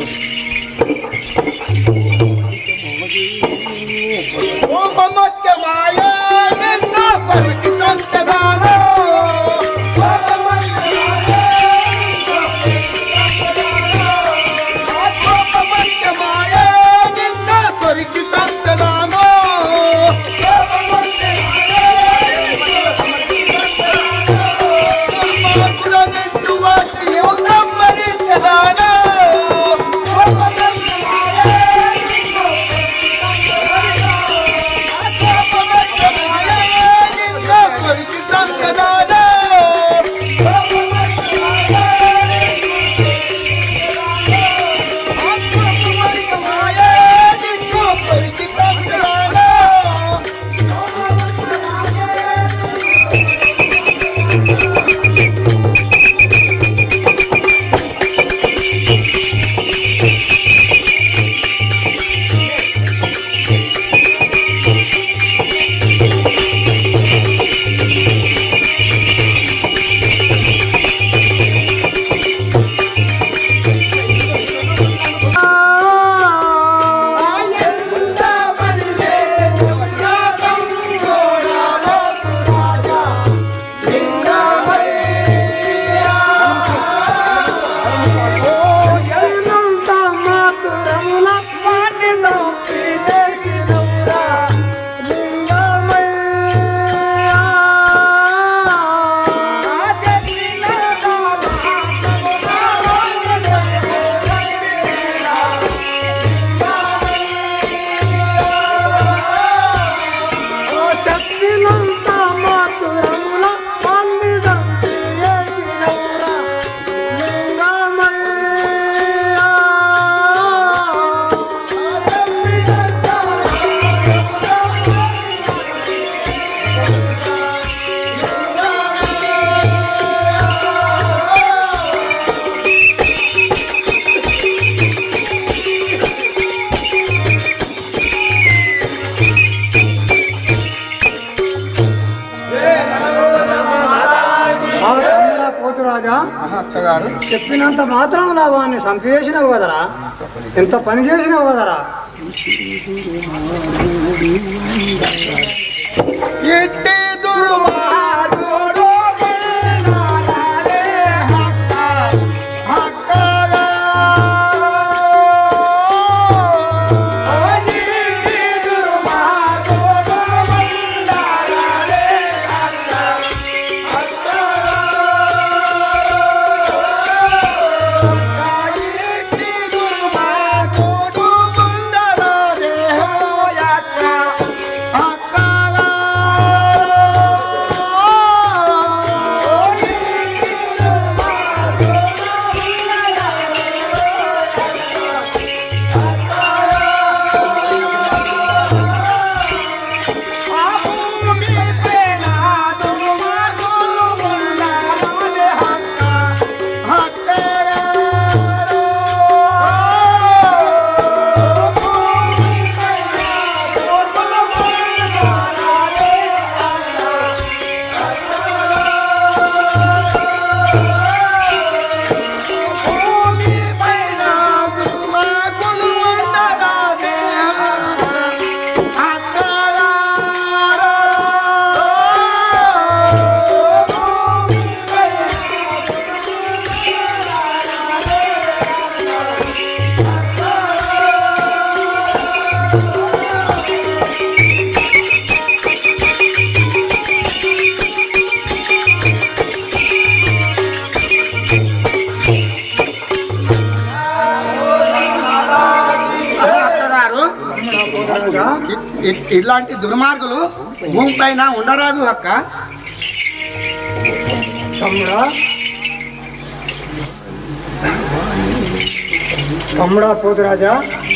అక్కగారు. చెప్పినంత మాత్రం వాడిని చంపేసినావు కదరా, ఎంత పని చేసినావు కదరా. ఎట్టి దుర్మార్గుడు ఇలాంటి దుర్మార్గులు భూమి పైన ఉండరాదు అక్క. తమ్ముడా పోతురాజా,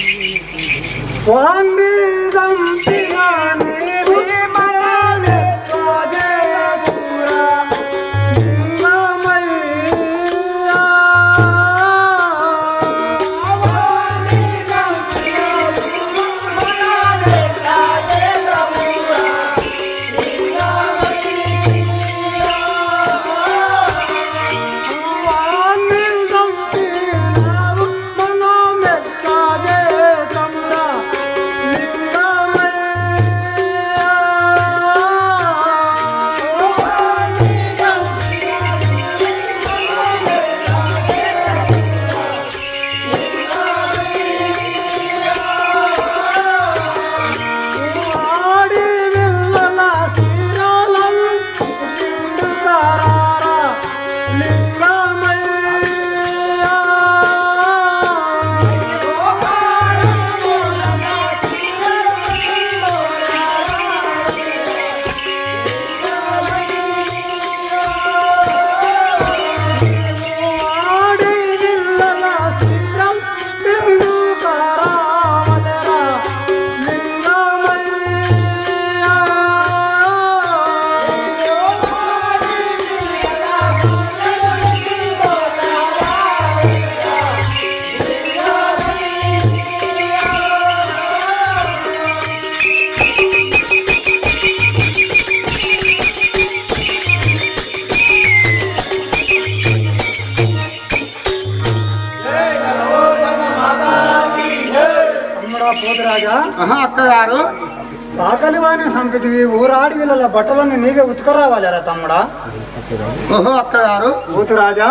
అక్కగారు సాకలివాణి సంపితివి ఊరాడి వీళ్ళ బట్టలన్నీ నీవే ఉతుకరావాలిరా తమ్ముడా. ఓహో అక్కగారు. పోతురాజా,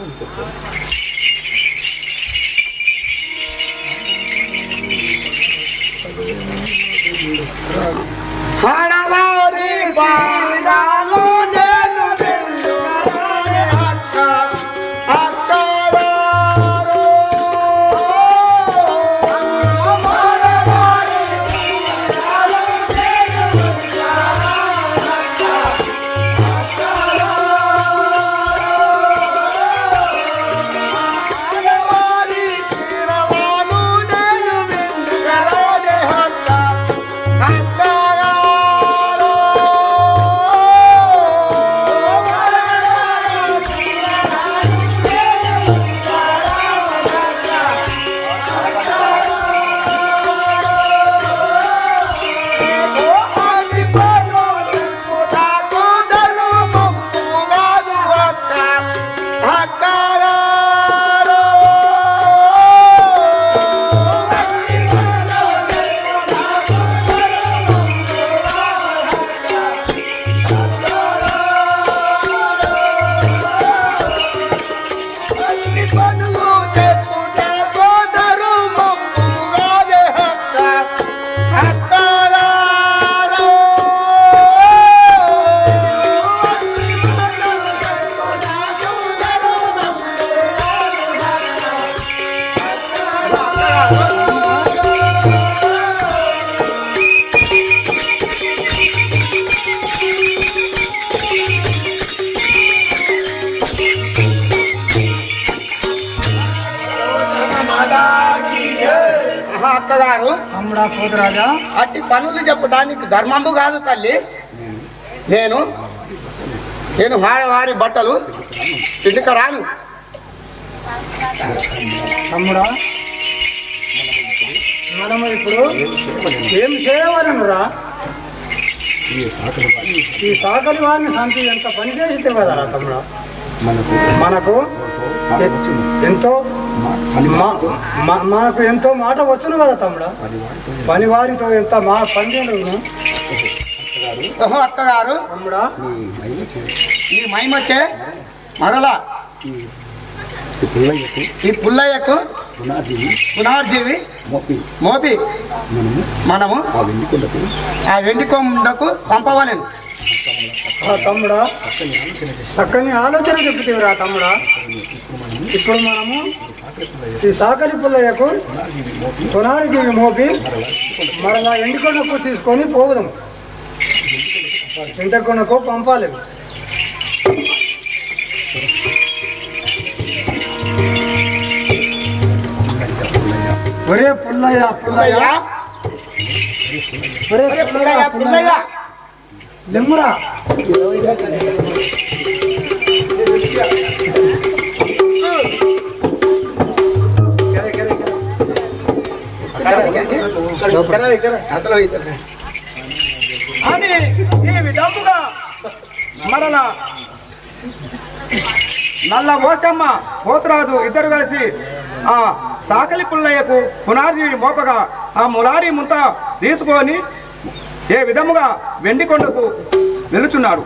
హడవారి బాణాలు నేను వెండుగానే అక్క అక్కగారు. అక్కగారు తమ్ముడా పోతురాజా. అట్టి పనులు చెప్పడానికి ధర్మంబు కాదు తల్లి. నేను వారి బట్టలు ఇంటికి రాను. తమ్ముడా మనము ఇప్పుడు ఏం చేయవలనురా? ఈ సాకలి వారిని సంతి ఎంత పని చేసి కదరా తమ్ముడా. మనకు ఎంతో మనకు ఎంతో మాట వచ్చును కదా తమ్ముడా. పని వారితో ఎంత మా పని అక్కగారు తమ్ముడా. ఈ మైమొచ్చే మరలా ఈ పుల్లయ్యకు పునర్జీవి మోపి మనము ఆ వెండికొండకు పంపవలేను. తమ్ముడా చక్కని ఆలోచన చెప్తేరా తమ్ముడా. ఇప్పుడు మనము ఈ సాకలి పుల్లయ్యకు పునర్జీవి మోపి మరలా ఎండికొండకు తీసుకొని పోదాము. ఎండికొండకు పంపాలి. ఒరే పుల్లయ్య పుల్లయ్య ఒరే పుల్లయ్య పుల్లయ్య లెమ్మురా. అని ఈ విధముగా మరల నల్ల ఓసమ్మ పోతురాజు ఇద్దరు కలిసి ఆ సాకలి పుల్లయ్యకు పునర్జీవి మోపగా ఆ ములారి ముంత తీసుకొని ఏ విధముగా వెండికొండకు వెళుచున్నాడు.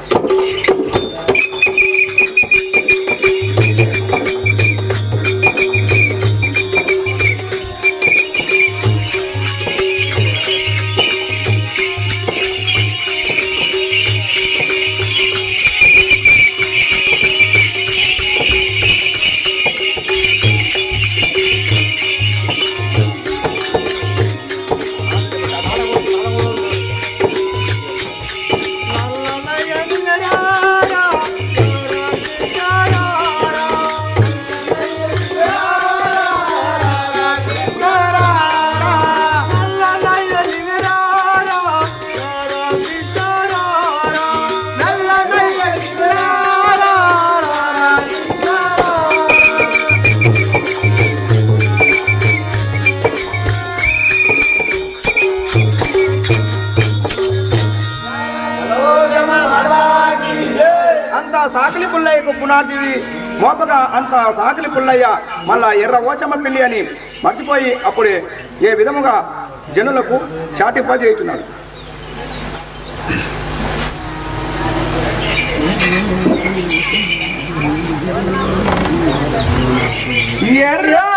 సాకలి పుల్లయ్యకు పునర్జీవి మోపగా అంత సాకలి పుల్లయ్య మళ్ళా ఎర్ర ఓచమ్మ పిల్లి అని మర్చిపోయి అప్పుడే ఏ విధముగా జనులకు చాటింపజేయుచున్నాడు. ఎర్ర